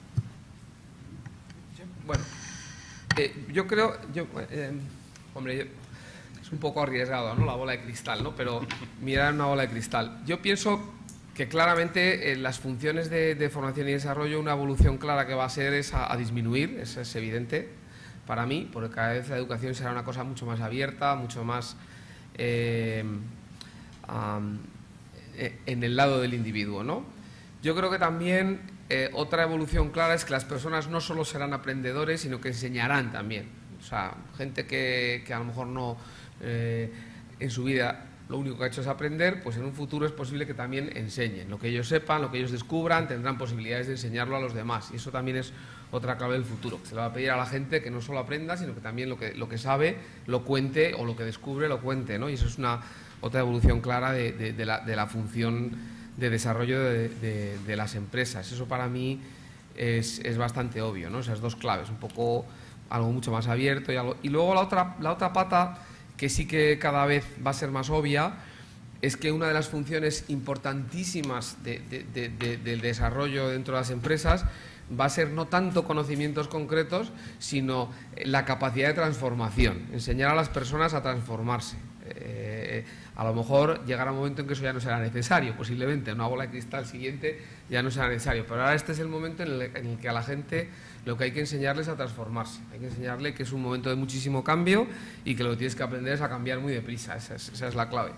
Bueno, eh, yo creo, yo, eh, hombre, es un poco arriesgado, ¿no? La bola de cristal, ¿no? Pero mirar una bola de cristal. Yo pienso que claramente eh, las funciones de, de formación y desarrollo, una evolución clara que va a ser es a, a disminuir, eso es evidente para mí, porque cada vez la educación será una cosa mucho más abierta, mucho más Eh, um, en el lado del individuo, ¿no? Yo creo que también eh, otra evolución clara es que las personas no solo serán aprendedores, sino que enseñarán también. O sea, gente que, que a lo mejor no eh, en su vida lo único que ha hecho es aprender, pues en un futuro es posible que también enseñen. Lo que ellos sepan, lo que ellos descubran, tendrán posibilidades de enseñarlo a los demás. Y eso también es otra clave del futuro. Se le va a pedir a la gente que no solo aprenda, sino que también lo que, lo que sabe lo cuente, o lo que descubre lo cuente, ¿no? Y eso es una otra evolución clara de, de, de, la, de la función de desarrollo de, de, de las empresas. Eso para mí es, es bastante obvio, ¿no? Esas dos claves, un poco algo mucho más abierto y algo. Y luego la otra, la otra pata que sí que cada vez va a ser más obvia, es que una de las funciones importantísimas de, de, de, de, del desarrollo dentro de las empresas va a ser no tanto conocimientos concretos, sino la capacidad de transformación, enseñar a las personas a transformarse. Eh, a lo mejor llegará un momento en que eso ya no será necesario, posiblemente una bola de cristal siguiente ya no será necesario, pero ahora este es el momento en el, en el que a la gente lo que hay que enseñarles es a transformarse, hay que enseñarle que es un momento de muchísimo cambio y que lo que tienes que aprender es a cambiar muy deprisa, esa es, esa es la clave.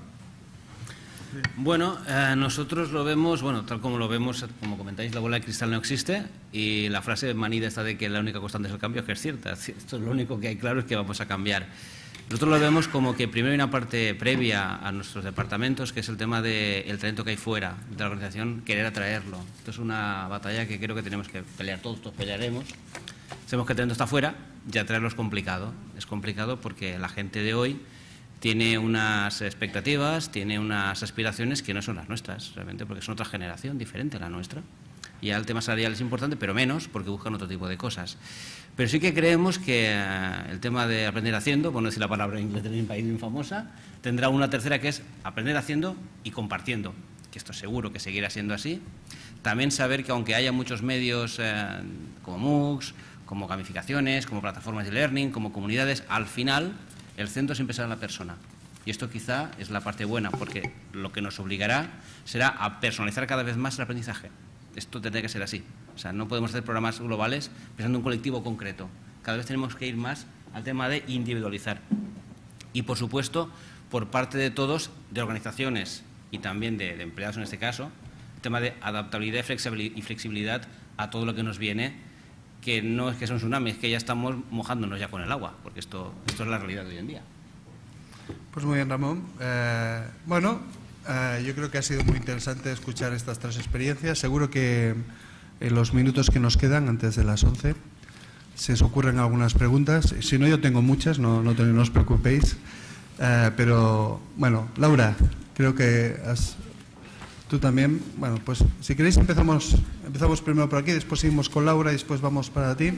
Bueno, eh, nosotros lo vemos, bueno, tal como lo vemos, como comentáis, la bola de cristal no existe y la frase manida esta de que la única constante es el cambio, que es cierta. Esto es lo único que hay claro, es que vamos a cambiar. Nosotros lo vemos como que primero hay una parte previa a nuestros departamentos, que es el tema del talento que hay fuera de la organización, querer atraerlo. Esto es una batalla que creo que tenemos que pelear todos, todos pelearemos. Sabemos que el talento está fuera y atraerlo es complicado. Es complicado porque la gente de hoy tiene unas expectativas, tiene unas aspiraciones que no son las nuestras, realmente, porque son otra generación diferente a la nuestra. Y ya el tema salarial es importante, pero menos, porque buscan otro tipo de cosas. Pero sí que creemos que el tema de aprender haciendo, por no decir la palabra en inglés infamosa, tendrá una tercera que es aprender haciendo y compartiendo, que esto seguro que seguirá siendo así. También saber que aunque haya muchos medios eh, como MOOCs, como gamificaciones, como plataformas de learning, como comunidades, al final el centro siempre será la persona. Y esto quizá es la parte buena, porque lo que nos obligará será a personalizar cada vez más el aprendizaje. Esto tendría que ser así. O sea, no podemos hacer programas globales pensando en un colectivo concreto. Cada vez tenemos que ir más al tema de individualizar. Y, por supuesto, por parte de todos, de organizaciones y también de, de empleados en este caso, el tema de adaptabilidad y flexibilidad a todo lo que nos viene, que no es que son tsunamis, es que ya estamos mojándonos ya con el agua, porque esto, esto es la realidad de hoy en día. Pues muy bien, Ramón. Eh, bueno, eh, yo creo que ha sido muy interesante escuchar estas tres experiencias. Seguro que en los minutos que nos quedan, antes de las once, se os ocurren algunas preguntas. Si no, yo tengo muchas, no, no, no os preocupéis. Eh, pero, bueno, Laura, creo que has... Tú también. Bueno, pues si queréis empezamos, empezamos primero por aquí, después seguimos con Laura y después vamos para ti.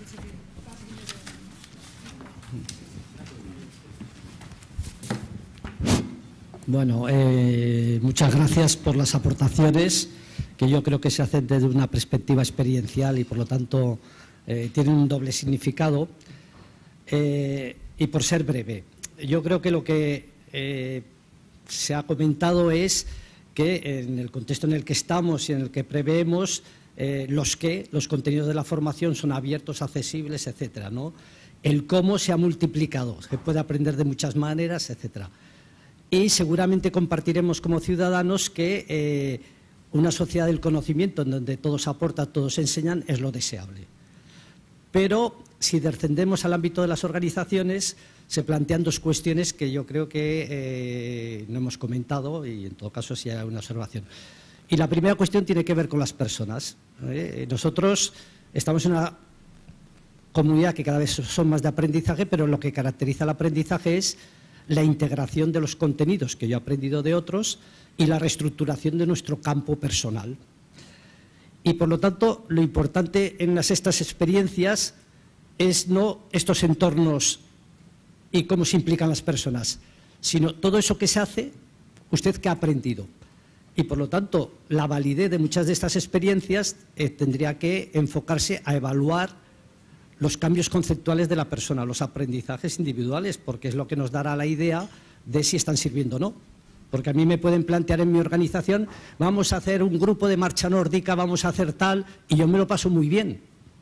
Bueno, eh, muchas gracias por las aportaciones, que yo creo que se hacen desde una perspectiva experiencial y por lo tanto eh, tienen un doble significado. Eh, y por ser breve, yo creo que lo que eh, se ha comentado es que en el contexto en el que estamos y en el que preveemos, eh, los que, los contenidos de la formación son abiertos, accesibles, etcétera, ¿no? El cómo se ha multiplicado, se puede aprender de muchas maneras, etcétera. Y seguramente compartiremos como ciudadanos que eh, una sociedad del conocimiento en donde todos aportan, todos enseñan, es lo deseable. Pero si descendemos al ámbito de las organizaciones, se plantean dos cuestiones que yo creo que eh, no hemos comentado y en todo caso sí hay una observación. Y la primera cuestión tiene que ver con las personas. ¿eh? Nosotros estamos en una comunidad que cada vez son más de aprendizaje, pero lo que caracteriza el aprendizaje es la integración de los contenidos que yo he aprendido de otros y la reestructuración de nuestro campo personal. Y por lo tanto, lo importante en las, estas experiencias es no estos entornos y cómo se implican las personas, sino todo eso que se hace, usted qué ha aprendido. Y por lo tanto, la validez de muchas de estas experiencias eh, tendría que enfocarse a evaluar los cambios conceptuales de la persona, los aprendizajes individuales, porque es lo que nos dará la idea de si están sirviendo o no. Porque a mí me pueden plantear en mi organización, vamos a hacer un grupo de marcha nórdica, vamos a hacer tal, y yo me lo paso muy bien.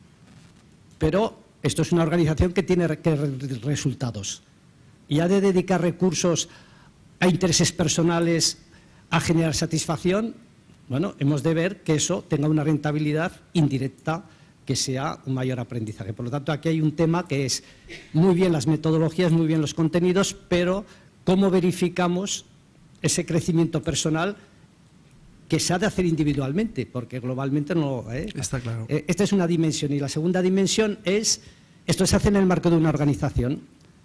Pero esto es una organización que tiene que resultados. Y ha de dedicar recursos a intereses personales, a generar satisfacción. Bueno, hemos de ver que eso tenga una rentabilidad indirecta, que sea un mayor aprendizaje. Por lo tanto, aquí hay un tema que es muy bien las metodologías, muy bien los contenidos, pero cómo verificamos ese crecimiento personal que se ha de hacer individualmente, porque globalmente no... ¿eh? Está claro. Eh, esta es una dimensión. Y la segunda dimensión es, esto se hace en el marco de una organización.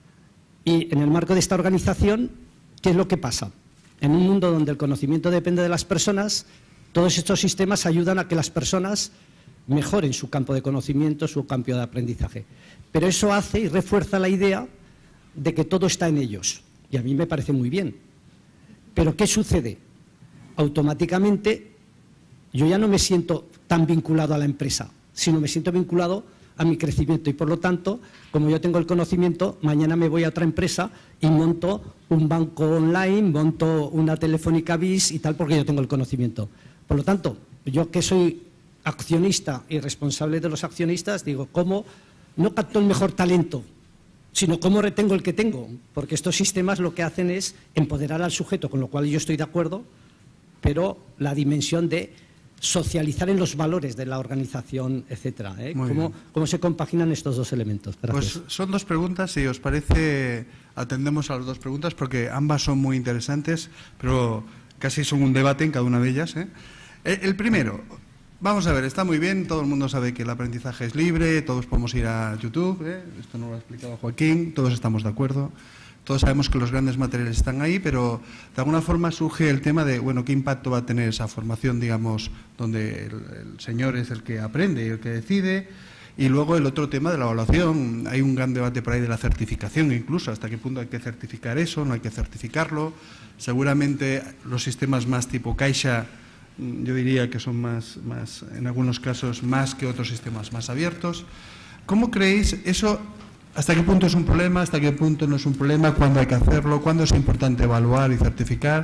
Y en el marco de esta organización, ¿qué es lo que pasa? En un mundo donde el conocimiento depende de las personas, todos estos sistemas ayudan a que las personas mejoren su campo de conocimiento, su campo de aprendizaje. Pero eso hace y refuerza la idea de que todo está en ellos. Y a mí me parece muy bien. Pero ¿qué sucede? Automáticamente yo ya no me siento tan vinculado a la empresa, sino me siento vinculado a mi crecimiento y, por lo tanto, como yo tengo el conocimiento, mañana me voy a otra empresa y monto un banco online, monto una telefónica bis y tal, porque yo tengo el conocimiento. Por lo tanto, yo que soy accionista y responsable de los accionistas, digo, ¿cómo no capto el mejor talento, sino cómo retengo el que tengo? Porque estos sistemas lo que hacen es empoderar al sujeto, con lo cual yo estoy de acuerdo, pero la dimensión de socializar en los valores de la organización, etcétera, ¿eh? ¿Cómo, ¿Cómo se compaginan estos dos elementos? Gracias. Pues son dos preguntas, si os parece, atendemos a las dos preguntas, porque ambas son muy interesantes, pero casi son un debate en cada una de ellas, ¿eh? El primero, vamos a ver, está muy bien, todo el mundo sabe que el aprendizaje es libre, todos podemos ir a YouTube, ¿eh? Esto no lo ha explicado Joaquín, todos estamos de acuerdo. Todos sabemos que los grandes materiales están ahí, pero de alguna forma surge el tema de, bueno, ¿qué impacto va a tener esa formación, digamos, donde el, el señor es el que aprende y el que decide? Y luego el otro tema de la evaluación. Hay un gran debate por ahí de la certificación, incluso, hasta qué punto hay que certificar eso, no hay que certificarlo. Seguramente los sistemas más tipo Caixa, yo diría que son más, más, en algunos casos, más que otros sistemas más abiertos. ¿Cómo creéis eso? ¿Hasta qué punto es un problema? ¿Hasta qué punto no es un problema? ¿Cuándo hay que hacerlo? ¿Cuándo es importante evaluar y certificar?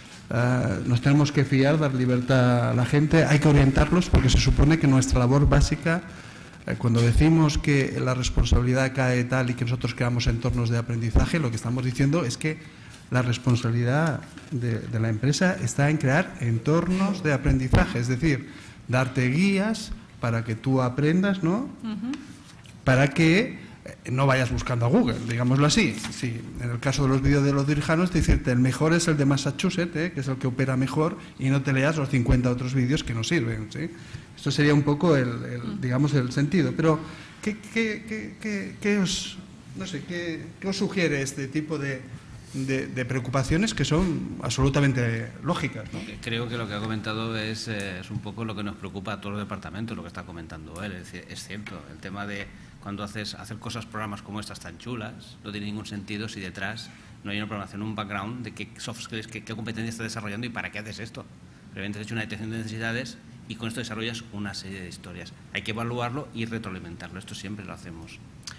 Uh, nos tenemos que fiar, dar libertad a la gente. Hay que orientarlos, porque se supone que nuestra labor básica, eh, cuando decimos que la responsabilidad cae tal y que nosotros creamos entornos de aprendizaje, lo que estamos diciendo es que la responsabilidad de, de la empresa está en crear entornos de aprendizaje, es decir, darte guías para que tú aprendas, ¿no? Uh-huh. Para que no vayas buscando a Google, digámoslo así. Sí, en el caso de los vídeos de los dirjanos, decirte el mejor es el de Massachusetts, ¿eh? Que es el que opera mejor, y no te leas los cincuenta otros vídeos que no sirven, ¿sí? Esto sería un poco el, el digamos, el sentido. Pero, ¿qué, qué, qué, qué, qué os, no sé, qué, qué os sugiere este tipo de, de, de preocupaciones que son absolutamente lógicas, ¿no? Creo que lo que ha comentado es, eh, es un poco lo que nos preocupa a todos los departamentos, lo que está comentando él. Es, es cierto, el tema de cuando haces hacer cosas, programas como estas tan chulas, no tiene ningún sentido si detrás no hay una programación, un background de qué soft skills, qué, qué competencia estás desarrollando y para qué haces esto. Previamente has hecho una detección de necesidades y con esto desarrollas una serie de historias. Hay que evaluarlo y retroalimentarlo. Esto siempre lo hacemos.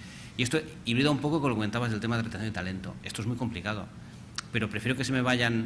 Y esto hibrida un poco con lo que comentabas del tema de retención de talento. Esto es muy complicado, pero prefiero que se me vayan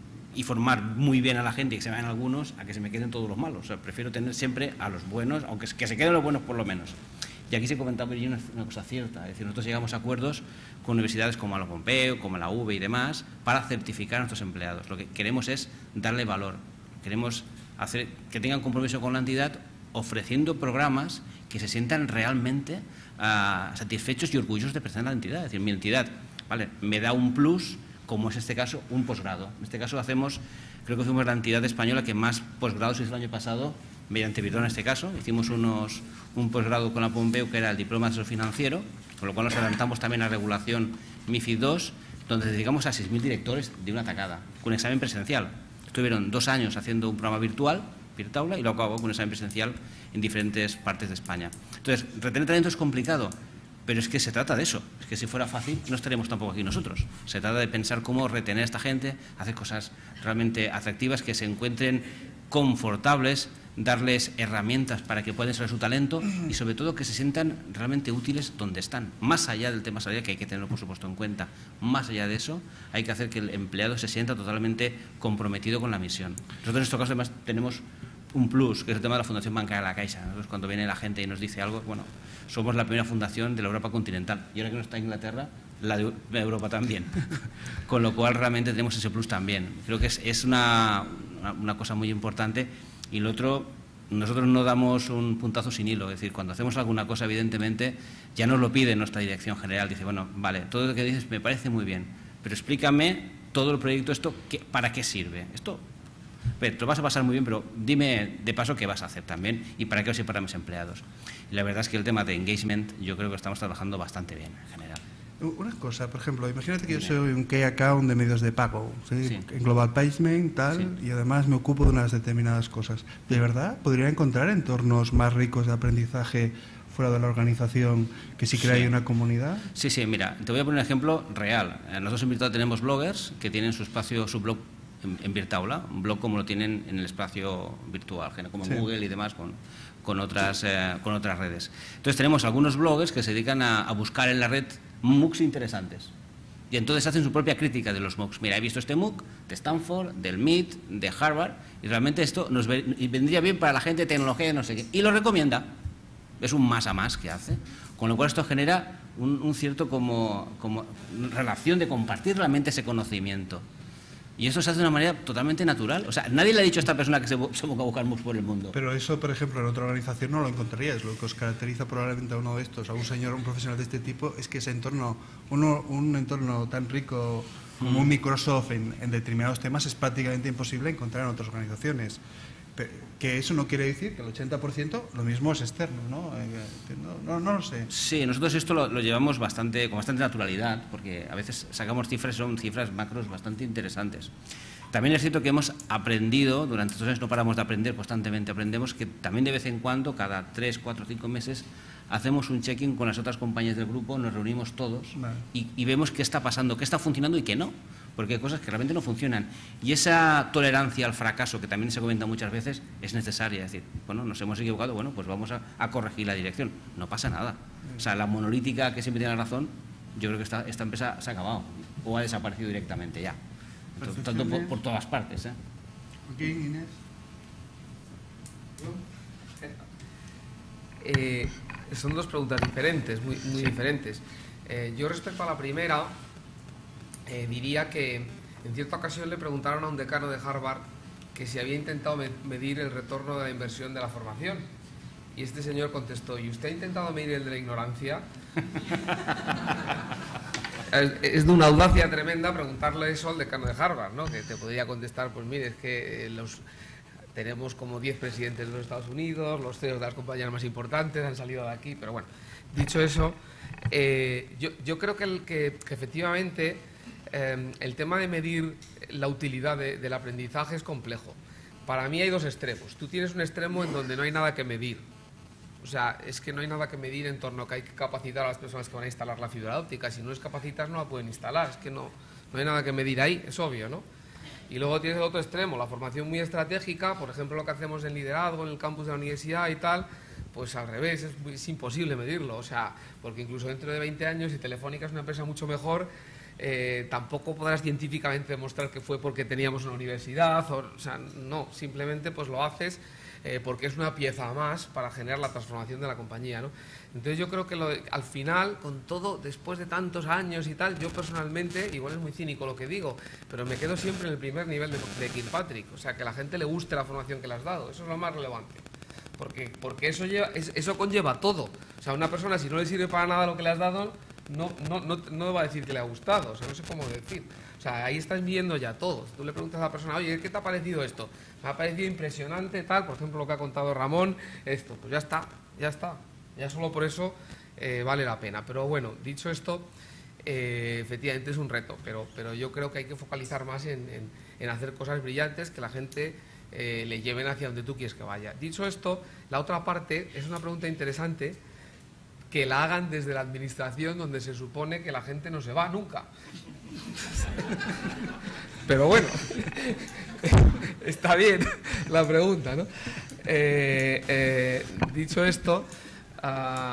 y formar muy bien a la gente y que se vayan algunos a que se me queden todos los malos. O sea, prefiero tener siempre a los buenos, aunque que se queden los buenos por lo menos. Y aquí se comentaba una, una cosa cierta, es decir, nosotros llegamos a acuerdos con universidades como la Pompeu, como la U V y demás, para certificar a nuestros empleados. Lo que queremos es darle valor, queremos hacer que tengan compromiso con la entidad, ofreciendo programas que se sientan realmente uh, satisfechos y orgullosos de presentar a la entidad. Es decir, mi entidad, vale, me da un plus, como es este caso, un posgrado. En este caso hacemos, creo que fuimos la entidad española que más posgrados hizo el año pasado, mediante Virtual en este caso. Hicimos unos, un posgrado con la Pompeu que era el diploma de asesor financiero, con lo cual nos adelantamos también a la regulación MiFID dos, donde dedicamos a seis mil directores de una tacada, con examen presencial. Estuvieron dos años haciendo un programa virtual, Virtaula, y lo acabó con un examen presencial en diferentes partes de España. Entonces, retener talento es complicado, pero es que se trata de eso. Es que si fuera fácil no estaríamos tampoco aquí nosotros. Se trata de pensar cómo retener a esta gente, hacer cosas realmente atractivas, que se encuentren confortables, darles herramientas para que puedan desarrollar su talento y sobre todo que se sientan realmente útiles donde están. Más allá del tema salarial, que hay que tenerlo por supuesto en cuenta, más allá de eso hay que hacer que el empleado se sienta totalmente comprometido con la misión. Nosotros en nuestro caso además tenemos un plus, que es el tema de la Fundación Bancaria de la Caixa. Nosotros cuando viene la gente y nos dice algo, bueno, somos la primera fundación de la Europa continental y ahora que no está Inglaterra, la de Europa también. Con lo cual realmente tenemos ese plus también. Creo que es, es una, una, una cosa muy importante. Y lo otro, nosotros no damos un puntazo sin hilo, es decir, cuando hacemos alguna cosa, evidentemente, ya nos lo pide nuestra dirección general, dice, bueno, vale, todo lo que dices me parece muy bien, pero explícame todo el proyecto, esto, ¿qué, ¿para qué sirve? Esto, te lo vas a pasar muy bien, pero dime de paso qué vas a hacer también y para qué os sirve para mis empleados. Y la verdad es que el tema de engagement, yo creo que estamos trabajando bastante bien en general. Una cosa, por ejemplo, imagínate que yo soy un key account de medios de pago, ¿sí? Sí. En Global Payment, tal, sí. Y además me ocupo de unas determinadas cosas. ¿De verdad podría encontrar entornos más ricos de aprendizaje fuera de la organización que sí que Sí. hay una comunidad? Sí, sí, mira, te voy a poner un ejemplo real. Nosotros en Virtaula tenemos bloggers que tienen su espacio, su blog en, en Virtaula, un blog como lo tienen en el espacio virtual, como en Sí. Google y demás, con, con, otras, eh, con otras redes. Entonces tenemos algunos bloggers que se dedican a, a buscar en la red MOOCs interesantes. Y entonces hacen su propia crítica de los MOOCs. Mira, he visto este MOOC de Stanford, del M I T, de Harvard, y realmente esto nos ve, y vendría bien para la gente de tecnología y no sé qué. Y lo recomienda. Es un más a más que hace. Con lo cual esto genera un, un cierto como, como relación de compartir realmente ese conocimiento. Y eso se hace de una manera totalmente natural. O sea, nadie le ha dicho a esta persona que se, se ponga a buscar MOOCs por el mundo. Pero eso, por ejemplo, en otra organización no lo encontraríais. Lo que os caracteriza probablemente a uno de estos, a un señor, un profesional de este tipo, es que ese entorno, uno, un entorno tan rico como un Microsoft en, en determinados temas es prácticamente imposible encontrar en otras organizaciones. Que eso no quiere decir que el ochenta por ciento lo mismo es externo, ¿no? No, no, no lo sé. Sí, nosotros esto lo, lo llevamos bastante, con bastante naturalidad, porque a veces sacamos cifras, son cifras macros bastante interesantes. También es cierto que hemos aprendido, durante estos años no paramos de aprender, constantemente aprendemos, que también de vez en cuando, cada tres, cuatro, cinco meses, hacemos un check-in con las otras compañías del grupo, nos reunimos todos Vale. y, y vemos qué está pasando, qué está funcionando y qué no. Porque hay cosas que realmente no funcionan. Y esa tolerancia al fracaso, que también se comenta muchas veces, es necesaria. Es decir, bueno, nos hemos equivocado, bueno, pues vamos a, a corregir la dirección. No pasa nada. O sea, la monolítica que siempre tiene la razón, yo creo que esta, esta empresa se ha acabado o ha desaparecido directamente ya. Entonces, tanto por, por todas partes, ¿eh? Ok, Inés. Eh, son dos preguntas diferentes, muy, muy diferentes. Eh, yo respecto a la primera, eh, diría que en cierta ocasión le preguntaron a un decano de Harvard que si había intentado me medir el retorno de la inversión de la formación. Y este señor contestó, ¿y usted ha intentado medir el de la ignorancia? es, es de una audacia tremenda preguntarle eso al decano de Harvard, ¿no? Que te podría contestar, pues mire, es que eh, los... tenemos como diez presidentes de los Estados Unidos, los C E Os de las compañías más importantes han salido de aquí, pero bueno, dicho eso, eh, yo, yo creo que, el, que, que efectivamente eh, el tema de medir la utilidad de, del aprendizaje es complejo. Para mí hay dos extremos. Tú tienes un extremo en donde no hay nada que medir. O sea, es que no hay nada que medir en torno a que hay que capacitar a las personas que van a instalar la fibra óptica. Si no les capacitas no la pueden instalar, es que no, no hay nada que medir ahí, es obvio, ¿no? Y luego tienes el otro extremo, la formación muy estratégica, por ejemplo lo que hacemos en liderazgo, en el campus de la universidad y tal, pues al revés, es, es imposible medirlo, o sea, porque incluso dentro de veinte años, si Telefónica es una empresa mucho mejor, eh, tampoco podrás científicamente demostrar que fue porque teníamos una universidad, o, o sea, no, simplemente pues lo haces eh, porque es una pieza más para generar la transformación de la compañía, ¿no? Entonces yo creo que lo de, al final, con todo, después de tantos años y tal, yo personalmente, igual es muy cínico lo que digo, pero me quedo siempre en el primer nivel de, de Kilpatrick, o sea, que a la gente le guste la formación que le has dado, eso es lo más relevante, porque, porque eso, lleva, eso conlleva todo, o sea, una persona si no le sirve para nada lo que le has dado, no, no, no, no va a decir que le ha gustado, o sea, no sé cómo decir, o sea, ahí estás viendo ya todo, tú le preguntas a la persona, oye, ¿qué te ha parecido esto? Me ha parecido impresionante, tal, por ejemplo, lo que ha contado Ramón, esto, pues ya está, ya está. Ya solo por eso eh, vale la pena. Pero bueno, dicho esto, eh, efectivamente es un reto, pero, pero yo creo que hay que focalizar más en, en, en hacer cosas brillantes que la gente eh, le lleven hacia donde tú quieres que vaya. Dicho esto, la otra parte es una pregunta interesante que la hagan desde la administración, donde se supone que la gente no se va nunca. Pero bueno, está bien la pregunta, ¿no? Eh, eh, dicho esto... Uh,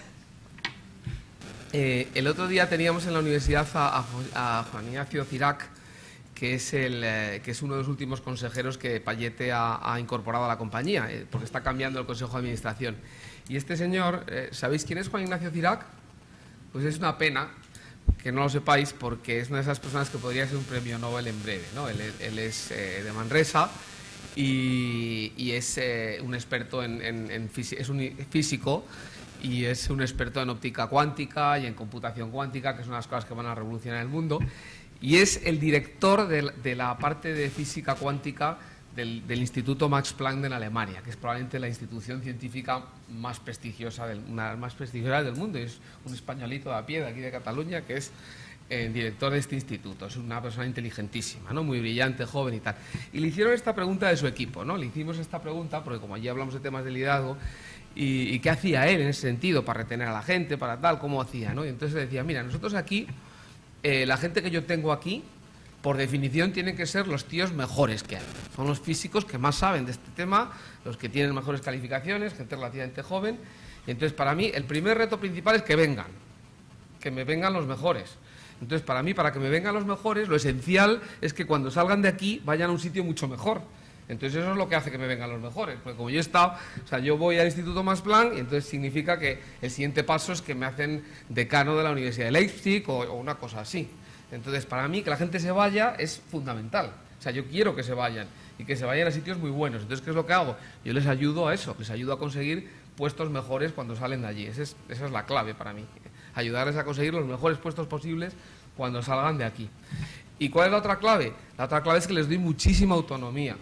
eh, el otro día teníamos en la universidad a, a, a Juan Ignacio Cirac, que es, el, eh, que es uno de los últimos consejeros que Payete ha, ha incorporado a la compañía, eh, porque está cambiando el Consejo de Administración. Y este señor, eh, ¿sabéis quién es Juan Ignacio Cirac? Pues es una pena que no lo sepáis, porque es una de esas personas que podría ser un premio Nobel en breve, ¿no? Él, él es eh, de Manresa y, y es eh, un experto en, en, en físico, es un físico y es un experto en óptica cuántica y en computación cuántica, que son las cosas que van a revolucionar el mundo, y es el director de, de la parte de física cuántica del, del Instituto Max Planck en Alemania, que es probablemente la institución científica más prestigiosa del, una de las más prestigiosas del mundo. Es un españolito de a pie de aquí de Cataluña, que es eh, director de este instituto. Es una persona inteligentísima, ¿no? Muy brillante, joven y tal. Y le hicieron esta pregunta de su equipo, ¿no? Le hicimos esta pregunta, porque como allí hablamos de temas de liderazgo, y, y qué hacía él en ese sentido, para retener a la gente, para tal, cómo hacía, ¿no? Y entonces decía, mira, nosotros aquí, eh, la gente que yo tengo aquí, por definición tienen que ser los tíos mejores que hay. Son los físicos que más saben de este tema, los que tienen mejores calificaciones, gente relativamente joven. Y entonces, para mí, el primer reto principal es que vengan, que me vengan los mejores. Entonces, para mí, para que me vengan los mejores, lo esencial es que cuando salgan de aquí vayan a un sitio mucho mejor. Entonces, eso es lo que hace que me vengan los mejores. Porque como yo he estado, o sea, yo voy al Instituto Max Planck y entonces significa que el siguiente paso es que me hacen decano de la Universidad de Leipzig o, o una cosa así. Entonces, para mí, que la gente se vaya es fundamental. O sea, yo quiero que se vayan y que se vayan a sitios muy buenos. Entonces, ¿qué es lo que hago? Yo les ayudo a eso, les ayudo a conseguir puestos mejores cuando salen de allí. Esa es, esa es la clave para mí. Ayudarles a conseguir los mejores puestos posibles cuando salgan de aquí. ¿Y cuál es la otra clave? La otra clave es que les doy muchísima autonomía.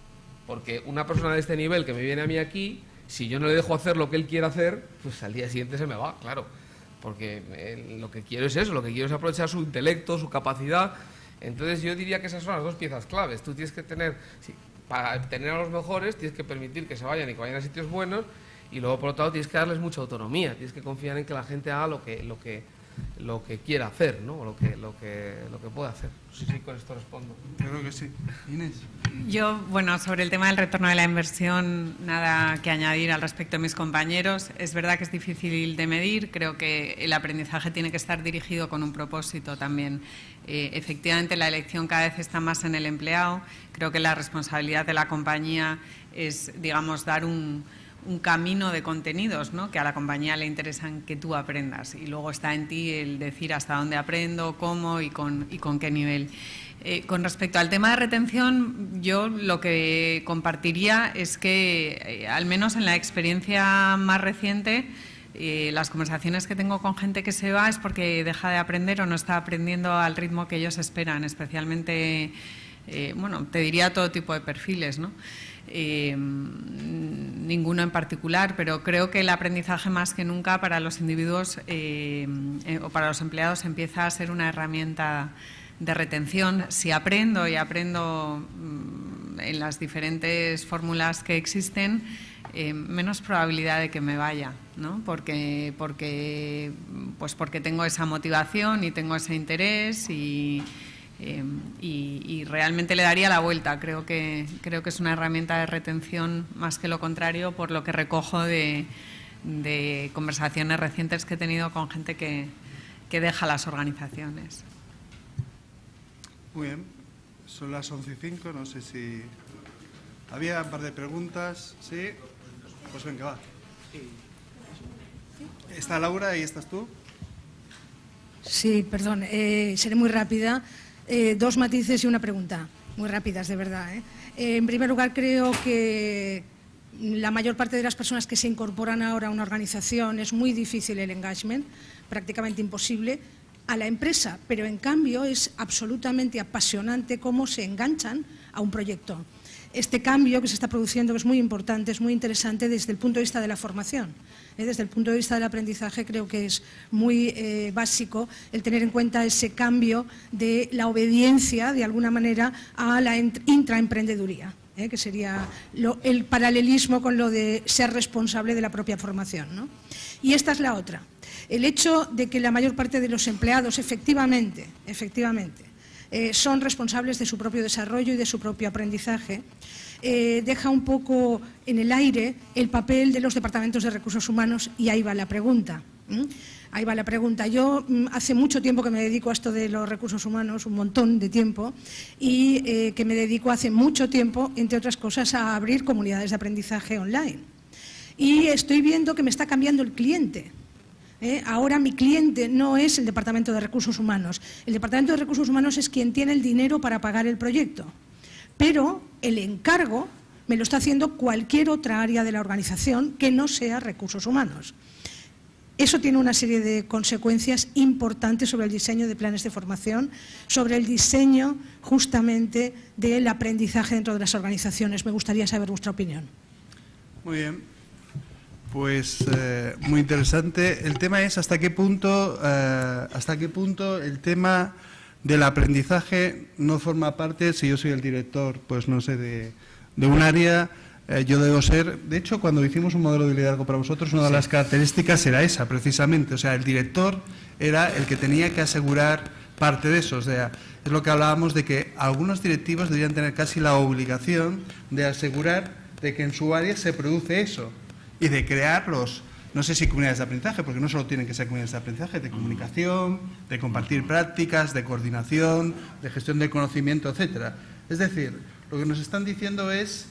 Porque una persona de este nivel que me viene a mí aquí, si yo no le dejo hacer lo que él quiere hacer, pues al día siguiente se me va, claro. Porque eh, lo que quiero es eso, lo que quiero es aprovechar su intelecto, su capacidad. Entonces yo diría que esas son las dos piezas claves. Tú tienes que tener, sí, para tener a los mejores, tienes que permitir que se vayan y que vayan a sitios buenos, y luego por otro lado tienes que darles mucha autonomía, tienes que confiar en que la gente haga lo que, lo que, lo que quiera hacer, ¿no? O lo que, lo que, lo que pueda hacer. No sé si con esto respondo. Yo creo que sí. Inés. Yo, bueno, sobre el tema del retorno de la inversión, nada que añadir al respecto de mis compañeros. Es verdad que es difícil de medir, creo que el aprendizaje tiene que estar dirigido con un propósito también. Eh, efectivamente, la elección cada vez está más en el empleado. Creo que la responsabilidad de la compañía es, digamos, dar un, un camino de contenidos, ¿no? Que a la compañía le interesan que tú aprendas, y luego está en ti el decir hasta dónde aprendo, cómo y con, y con qué nivel. Eh, con respecto al tema de retención, yo lo que compartiría es que, eh, al menos en la experiencia más reciente, eh, las conversaciones que tengo con gente que se va es porque deja de aprender o no está aprendiendo al ritmo que ellos esperan, especialmente, eh, bueno, te diría todo tipo de perfiles, ¿no? Eh, ninguno en particular, pero creo que el aprendizaje más que nunca para los individuos eh, eh, o para los empleados empieza a ser una herramienta de retención. Si aprendo y aprendo mmm, en las diferentes fórmulas que existen, eh, menos probabilidad de que me vaya, ¿no? Porque, porque, pues porque tengo esa motivación y tengo ese interés y, eh, y, y realmente le daría la vuelta. Creo que, creo que es una herramienta de retención más que lo contrario, por lo que recojo de, de conversaciones recientes que he tenido con gente que, que deja las organizaciones. Muy bien, son las once y cinco, no sé si... Había un par de preguntas, ¿sí? Pues venga, va. Está Laura y estás tú. Sí, perdón, eh, seré muy rápida. Eh, dos matices y una pregunta, muy rápidas, de verdad. ¿eh? Eh, en primer lugar, creo que la mayor parte de las personas que se incorporan ahora a una organización es muy difícil el engagement, prácticamente imposible, a la empresa, pero en cambio es absolutamente apasionante cómo se enganchan a un proyecto. Este cambio que se está produciendo, que es muy importante, es muy interesante desde el punto de vista de la formación. ¿eh? Desde el punto de vista del aprendizaje creo que es muy eh, básico el tener en cuenta ese cambio de la obediencia, de alguna manera, a la intraemprendeduría, ¿eh? que sería lo, el paralelismo con lo de ser responsable de la propia formación, ¿no? Y esta es la otra. El hecho de que la mayor parte de los empleados efectivamente, efectivamente eh, son responsables de su propio desarrollo y de su propio aprendizaje, eh, deja un poco en el aire el papel de los departamentos de recursos humanos, y ahí va la pregunta. ¿Mm? Ahí va la pregunta. Yo mm, hace mucho tiempo que me dedico a esto de los recursos humanos, un montón de tiempo, y eh, que me dedico hace mucho tiempo, entre otras cosas, a abrir comunidades de aprendizaje online. Y estoy viendo que me está cambiando el cliente. ¿Eh? Ahora mi cliente no es el Departamento de Recursos Humanos. El Departamento de Recursos Humanos es quien tiene el dinero para pagar el proyecto. Pero el encargo me lo está haciendo cualquier otra área de la organización que no sea Recursos Humanos. Eso tiene una serie de consecuencias importantes sobre el diseño de planes de formación, sobre el diseño justamente del aprendizaje dentro de las organizaciones. Me gustaría saber vuestra opinión. Muy bien. Pues eh, muy interesante. El tema es hasta qué punto, eh, hasta qué punto el tema del aprendizaje no forma parte. Si yo soy el director, pues no sé, de, de un área, eh, yo debo ser. De hecho, cuando hicimos un modelo de liderazgo para vosotros, una de las características era esa, precisamente. O sea, el director era el que tenía que asegurar parte de eso. O sea, es lo que hablábamos de que algunos directivos deberían tener casi la obligación de asegurar de que en su área se produce eso. Y de crear los, no sé si comunidades de aprendizaje, porque no solo tienen que ser comunidades de aprendizaje, de comunicación, de compartir prácticas, de coordinación, de gestión del conocimiento, etcétera. Es decir, lo que nos están diciendo es,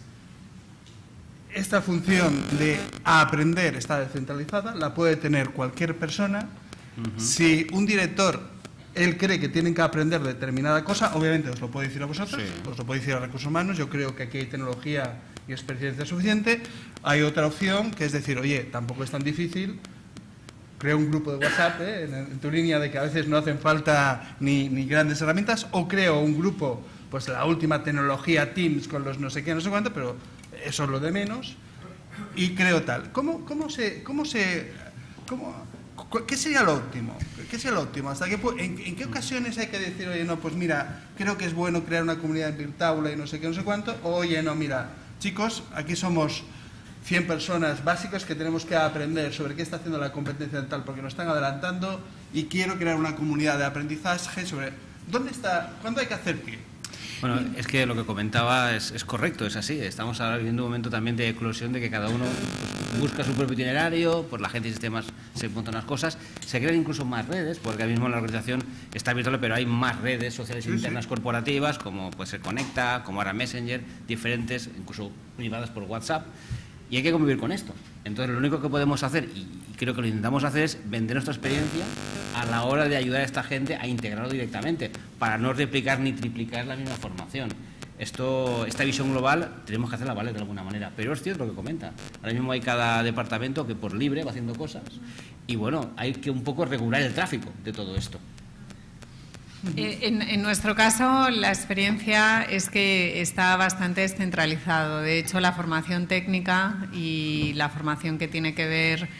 esta función de aprender está descentralizada, la puede tener cualquier persona. Uh-huh. Si un director, él cree que tienen que aprender determinada cosa, obviamente os lo puede decir a vosotros, sí. os lo puede decir a recursos humanos, yo creo que aquí hay tecnología y experiencia suficiente. Hay otra opción que es decir, oye, tampoco es tan difícil, creo un grupo de WhatsApp ¿eh? en, en tu línea de que a veces no hacen falta ni, ni grandes herramientas, o creo un grupo, pues la última tecnología Teams con los no sé qué, no sé cuánto, pero eso es lo de menos, y creo tal. ¿Cómo, cómo se... Cómo se cómo, ¿Qué sería lo óptimo? ¿Qué sería lo óptimo? ¿Hasta qué, en, ¿En qué ocasiones hay que decir, oye, no, pues mira, creo que es bueno crear una comunidad en Virtaula y no sé qué, no sé cuánto, o oye, no, mira, chicos, aquí somos cien personas básicas que tenemos que aprender sobre qué está haciendo la competencia dental porque nos están adelantando y quiero crear una comunidad de aprendizaje sobre dónde está, cuándo hay que hacer qué. Bueno, es que lo que comentaba es, es correcto, es así. Estamos ahora viviendo un momento también de eclosión de que cada uno pues, busca su propio itinerario, pues la gente y sistemas se montan unas cosas, se crean incluso más redes, porque ahora mismo la organización está virtual, pero hay más redes sociales sí, internas sí. corporativas, como puede ser Conecta, como ahora Messenger, diferentes, incluso privadas por WhatsApp, y hay que convivir con esto. Entonces, lo único que podemos hacer, y creo que lo intentamos hacer, es vender nuestra experiencia a la hora de ayudar a esta gente a integrarlo directamente, para no replicar ni triplicar la misma formación. Esto, esta visión global tenemos que hacerla valer de alguna manera, pero es cierto lo que comenta. Ahora mismo hay cada departamento que por libre va haciendo cosas y bueno, hay que un poco regular el tráfico de todo esto. En, en nuestro caso, la experiencia es que está bastante descentralizado. De hecho, la formación técnica y la formación que tiene que ver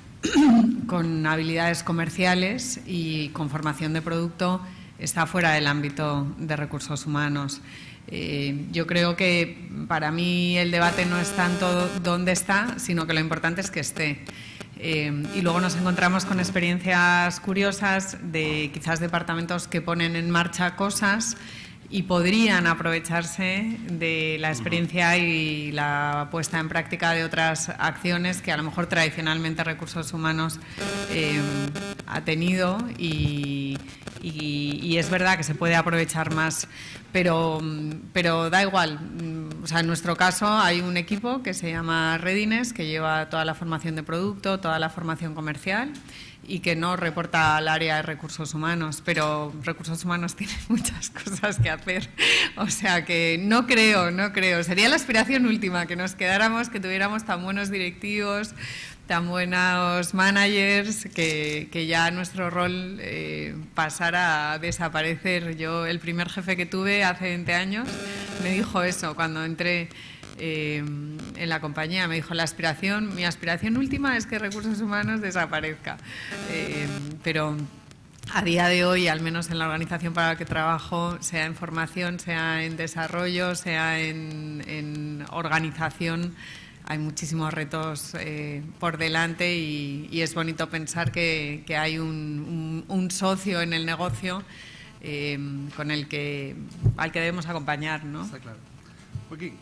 con habilidades comerciales y con formación de producto está fuera del ámbito de recursos humanos. Eh, yo creo que para mí el debate no es tanto dónde está, sino que lo importante es que esté. Eh, y luego nos encontramos con experiencias curiosas de quizás departamentos que ponen en marcha cosas y podrían aprovecharse de la experiencia y la puesta en práctica de otras acciones que a lo mejor tradicionalmente Recursos Humanos eh, ha tenido y, y, y es verdad que se puede aprovechar más, pero, pero da igual. O sea, en nuestro caso hay un equipo que se llama Readiness, que lleva toda la formación de producto, toda la formación comercial y que no reporta al área de recursos humanos, pero recursos humanos tiene muchas cosas que hacer. O sea que no creo, no creo. Sería la aspiración última, que nos quedáramos, que tuviéramos tan buenos directivos, tan buenos managers, que, que ya nuestro rol eh, pasara a desaparecer. Yo, el primer jefe que tuve hace veinte años, me dijo eso cuando entré Eh, en la compañía, me dijo la aspiración, mi aspiración última es que recursos humanos desaparezca, eh, pero a día de hoy, al menos en la organización para la que trabajo, sea en formación, sea en desarrollo, sea en, en organización, hay muchísimos retos eh, por delante y, y es bonito pensar que, que hay un, un, un socio en el negocio eh, con el que al que debemos acompañar, ¿no? Está claro. Joaquín.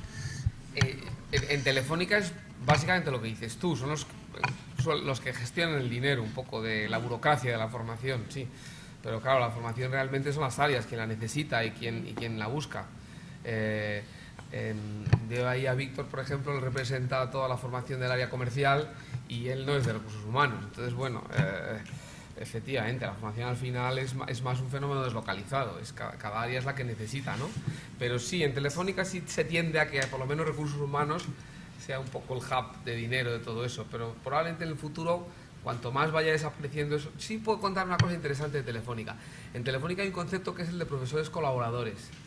Eh, en, en Telefónica es básicamente lo que dices tú, son los, son los que gestionan el dinero, un poco de la burocracia de la formación, sí. Pero claro, la formación realmente son las áreas, quien la necesita y quien, y quien la busca. Eh, eh, veo ahí a Víctor, por ejemplo, él representa toda la formación del área comercial y él no es de recursos humanos. Entonces, bueno, eh, efectivamente, la formación al final es, es más un fenómeno deslocalizado, es cada, cada área es la que necesita, ¿no? Pero sí, en Telefónica sí se tiende a que por lo menos recursos humanos sea un poco el hub de dinero de todo eso, pero probablemente en el futuro, cuanto más vaya desapareciendo eso... Sí puedo contar una cosa interesante de Telefónica. En Telefónica hay un concepto que es el de profesores colaboradores,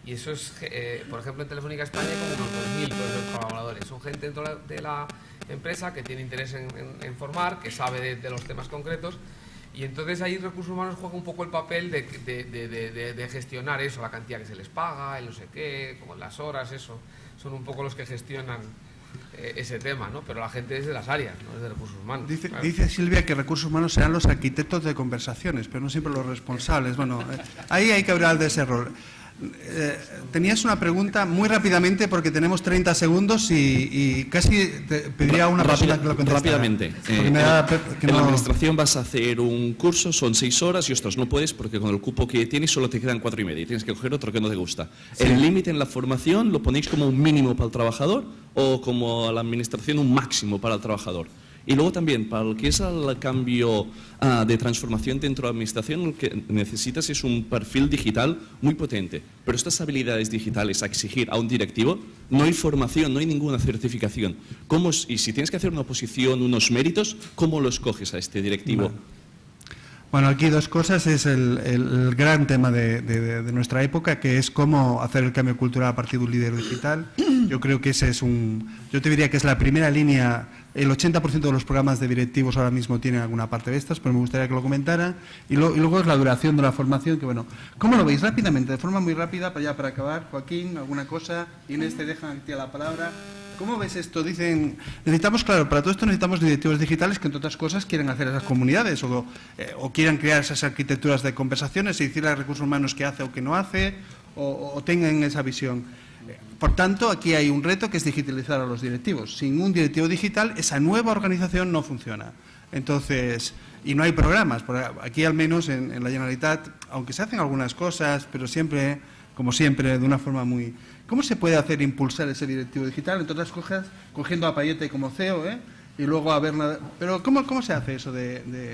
Y eso es, eh, por ejemplo, en Telefónica España hay como unos dos mil profesores colaboradores. Son gente dentro de la empresa que tiene interés en, en, en formar, que sabe de, de los temas concretos. Y entonces ahí Recursos Humanos juega un poco el papel de, de, de, de, de gestionar eso, la cantidad que se les paga, el no sé qué, como las horas, eso. Son un poco los que gestionan eh, ese tema, ¿no? Pero la gente es de las áreas, no es de Recursos Humanos. Dice, claro. dice Silvia que Recursos Humanos serán los arquitectos de conversaciones, pero no siempre los responsables. Bueno, eh, ahí hay que hablar de ese rol. Eh, tenías una pregunta muy rápidamente porque tenemos treinta segundos y, y casi te pediría a una Rápida, persona que lo contestara. Rápidamente. Eh, me en, da, que en no... la administración vas a hacer un curso, son seis horas y ostras, no puedes porque con el cupo que tienes solo te quedan cuatro y media y tienes que coger otro que no te gusta. Sí. ¿El límite en la formación lo ponéis como un mínimo para el trabajador o como a la administración un máximo para el trabajador? Y luego también, para lo que es el cambio uh, de transformación dentro de la administración, lo que necesitas es un perfil digital muy potente. Pero estas habilidades digitales a exigir a un directivo, no hay formación, no hay ninguna certificación. ¿Cómo, y si tienes que hacer una oposición, unos méritos, ¿cómo lo escoges a este directivo? Bueno, bueno aquí dos cosas. Es el, el gran tema de, de, de nuestra época, que es cómo hacer el cambio cultural a partir de un líder digital. Yo creo que ese es un... Yo te diría que es la primera línea. El ochenta por ciento de los programas de directivos ahora mismo tienen alguna parte de estas, pero me gustaría que lo comentara. Y, lo, y luego es la duración de la formación, que bueno, ¿cómo lo veis? Rápidamente, de forma muy rápida, para ya para acabar. Joaquín, ¿alguna cosa? Inés, te dejan aquí la palabra. ¿Cómo ves esto? Dicen, necesitamos, claro, para todo esto necesitamos directivos digitales que, entre otras cosas, quieren hacer esas comunidades o, eh, o quieran crear esas arquitecturas de conversaciones y decirle a Recursos Humanos qué hace o qué no hace, o, o tengan esa visión. Por tanto, aquí hay un reto que es digitalizar a los directivos. Sin un directivo digital, esa nueva organización no funciona. Entonces, y no hay programas. Aquí, al menos, en, en la Generalitat, aunque se hacen algunas cosas, pero siempre, como siempre, de una forma muy... ¿Cómo se puede hacer impulsar ese directivo digital? Entre otras cosas, cogiendo a Payete como C E O, ¿eh? Y luego a ver... Nada... Pero, ¿cómo, ¿cómo se hace eso de, de...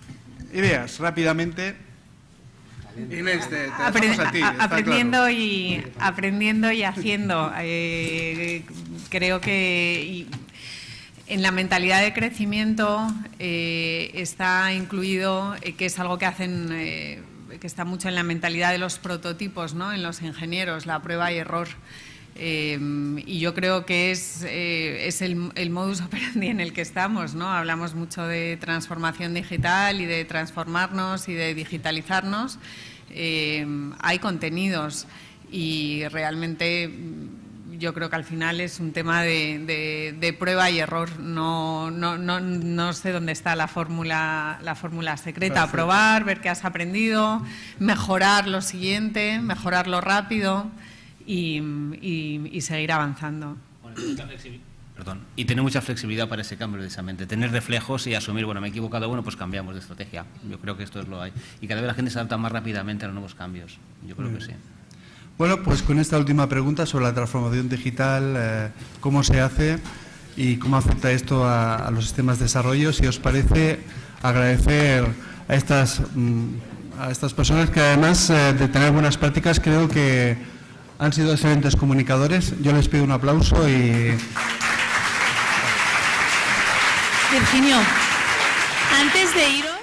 ideas? Rápidamente... Inés, te, te Apre a ti, aprendiendo, claro. y, aprendiendo y haciendo. Eh, creo que y en la mentalidad de crecimiento eh, está incluido, eh, que es algo que hacen, eh, que está mucho en la mentalidad de los prototipos, ¿no? En los ingenieros, la prueba y error. Eh, y yo creo que es, eh, es el, el modus operandi en el que estamos, ¿no? Hablamos mucho de transformación digital y de transformarnos y de digitalizarnos. Eh, hay contenidos y realmente yo creo que al final es un tema de, de, de prueba y error. No, no, no, no sé dónde está la fórmula, la fórmula secreta. Perfecto. Probar, ver qué has aprendido, mejorar lo siguiente, mejorarlo rápido. Y, y, y seguir avanzando. Bueno, Perdón. Y tener mucha flexibilidad para ese cambio, precisamente. Tener reflejos y asumir, bueno, me he equivocado, bueno, pues cambiamos de estrategia. Yo creo que esto es lo hay. Y cada vez la gente se adapta más rápidamente a los nuevos cambios. Yo creo que sí. Bueno, pues con esta última pregunta sobre la transformación digital, eh, cómo se hace y cómo afecta esto a, a los sistemas de desarrollo, si os parece, agradecer a estas, a estas personas que, además eh, de tener buenas prácticas, creo que han sido excelentes comunicadores. Yo les pido un aplauso y... Virginio, antes de iros...